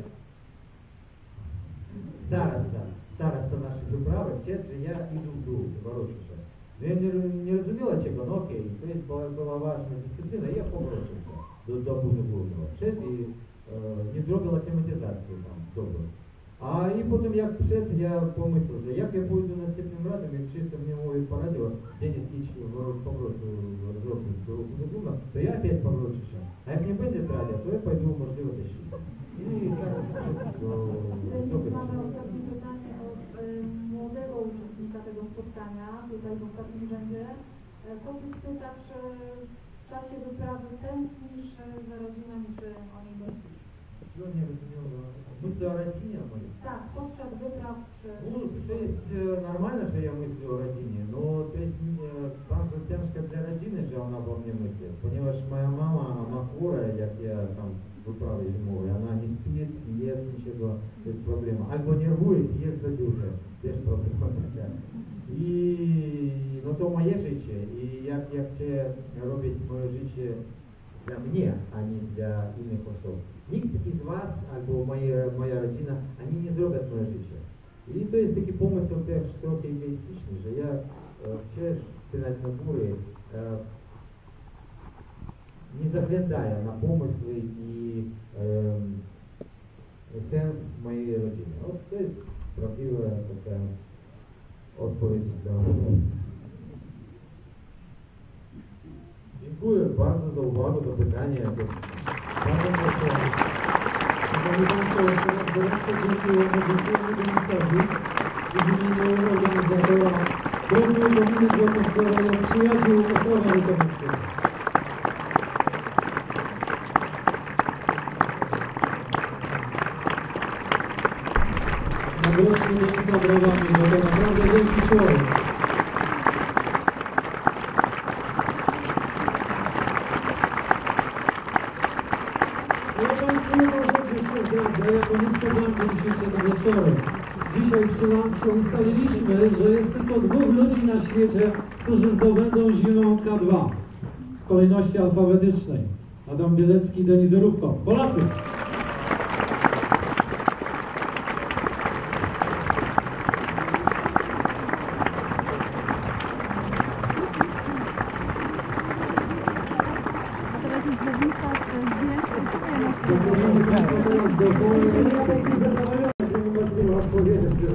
староста нашей wyprawy, chciał, że ja idę w dół, ворочався. No ja nie rozumiał czego, no okej, to jest była ważna dyscyplina, ja powrócił do budu górnego. Przed i nie zrobił aklimatyzację tam dobrą. A i potem jak przed, ja pomyślał, że jak ja pójdę następnym razem, jak czysto mnie mówi po radio, Denis idź powrót zrobić do budu, to ja опять powrócę się. A jak nie będzie radia, to ja pójdę możliwe też. I tak mamy ostatnie pytanie od młodego uczestnika tego spotkania, tutaj w ostatnim rzędzie. Kobiet pyta, czy w czasie wyprawy tęsknisz za rodziną, czy o niej myślisz? No nie rozumiem, myślę o rodzinie mojej. Tak, podczas wypraw, czy... Ну, to jest normalne, że ja myślę o rodzinie, no to jest bardzo ciężko dla rodziny, że ona o mnie myśli, ponieważ moja mama, ona chora, jak ja tam wyprawy zimowej, ona nie śpi, nie jest niczego, to jest problema. Albo nerwuje, jest za dużo, też problema taka. I no to moje życie i jak ja chcę robić moje życie dla mnie, a nie dla innych osób. Nikt z was albo moja rodzina, oni nie zrobią moje życie. I to jest taki pomysł też trochę egoistyczny, że ja chcę spinać na góry, nie zaglądая na pomysły i sens mojej rodziny. To jest prawdziwa taka odpowiedź dla was. Dziękuję bardzo za uwagę, za pytanie. Bardzo proszę. Szanowni Państwo, jeszcze raz gorąco dziękujemy Denisowi i w imieniu organizatora Premium Dominik Złotowskiego od przyjaciół Ostrowa Witowickiego. Nagrodźmy Denisa brawami, bo to naprawdę wielki człowiek. Jako niespodziankę dzisiejszego wieczoru. Dzisiaj przy lunchu ustaliliśmy, że jest tylko 2 ludzi na świecie, którzy zdobędą zimą K2 w kolejności alfabetycznej. Adam Bielecki i Denis Zurówko. Polacy!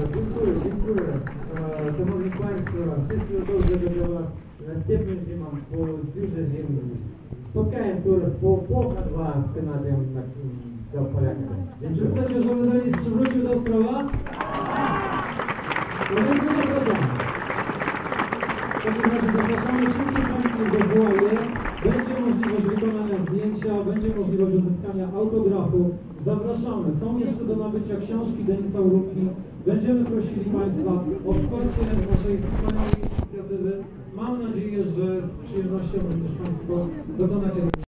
Dziękuję. Szanowni Państwo, wszystkiego dobrego dla Was. Następnym zimą czekałem teraz po od was Kanadem do Polakami. Czy chcecie, żeby Denis przywrócił do Ostrowa? No więc my zapraszamy. W takim razie zapraszamy wszystkich Państwa do Wołaje. Będzie możliwość wykonania zdjęcia, będzie możliwość uzyskania autografu. Zapraszamy. Są jeszcze do nabycia książki Denisa Urubki. Będziemy prosili Państwa o wsparcie naszej wspaniałej inicjatywy. Mam nadzieję, że z przyjemnością również Państwo dokonacie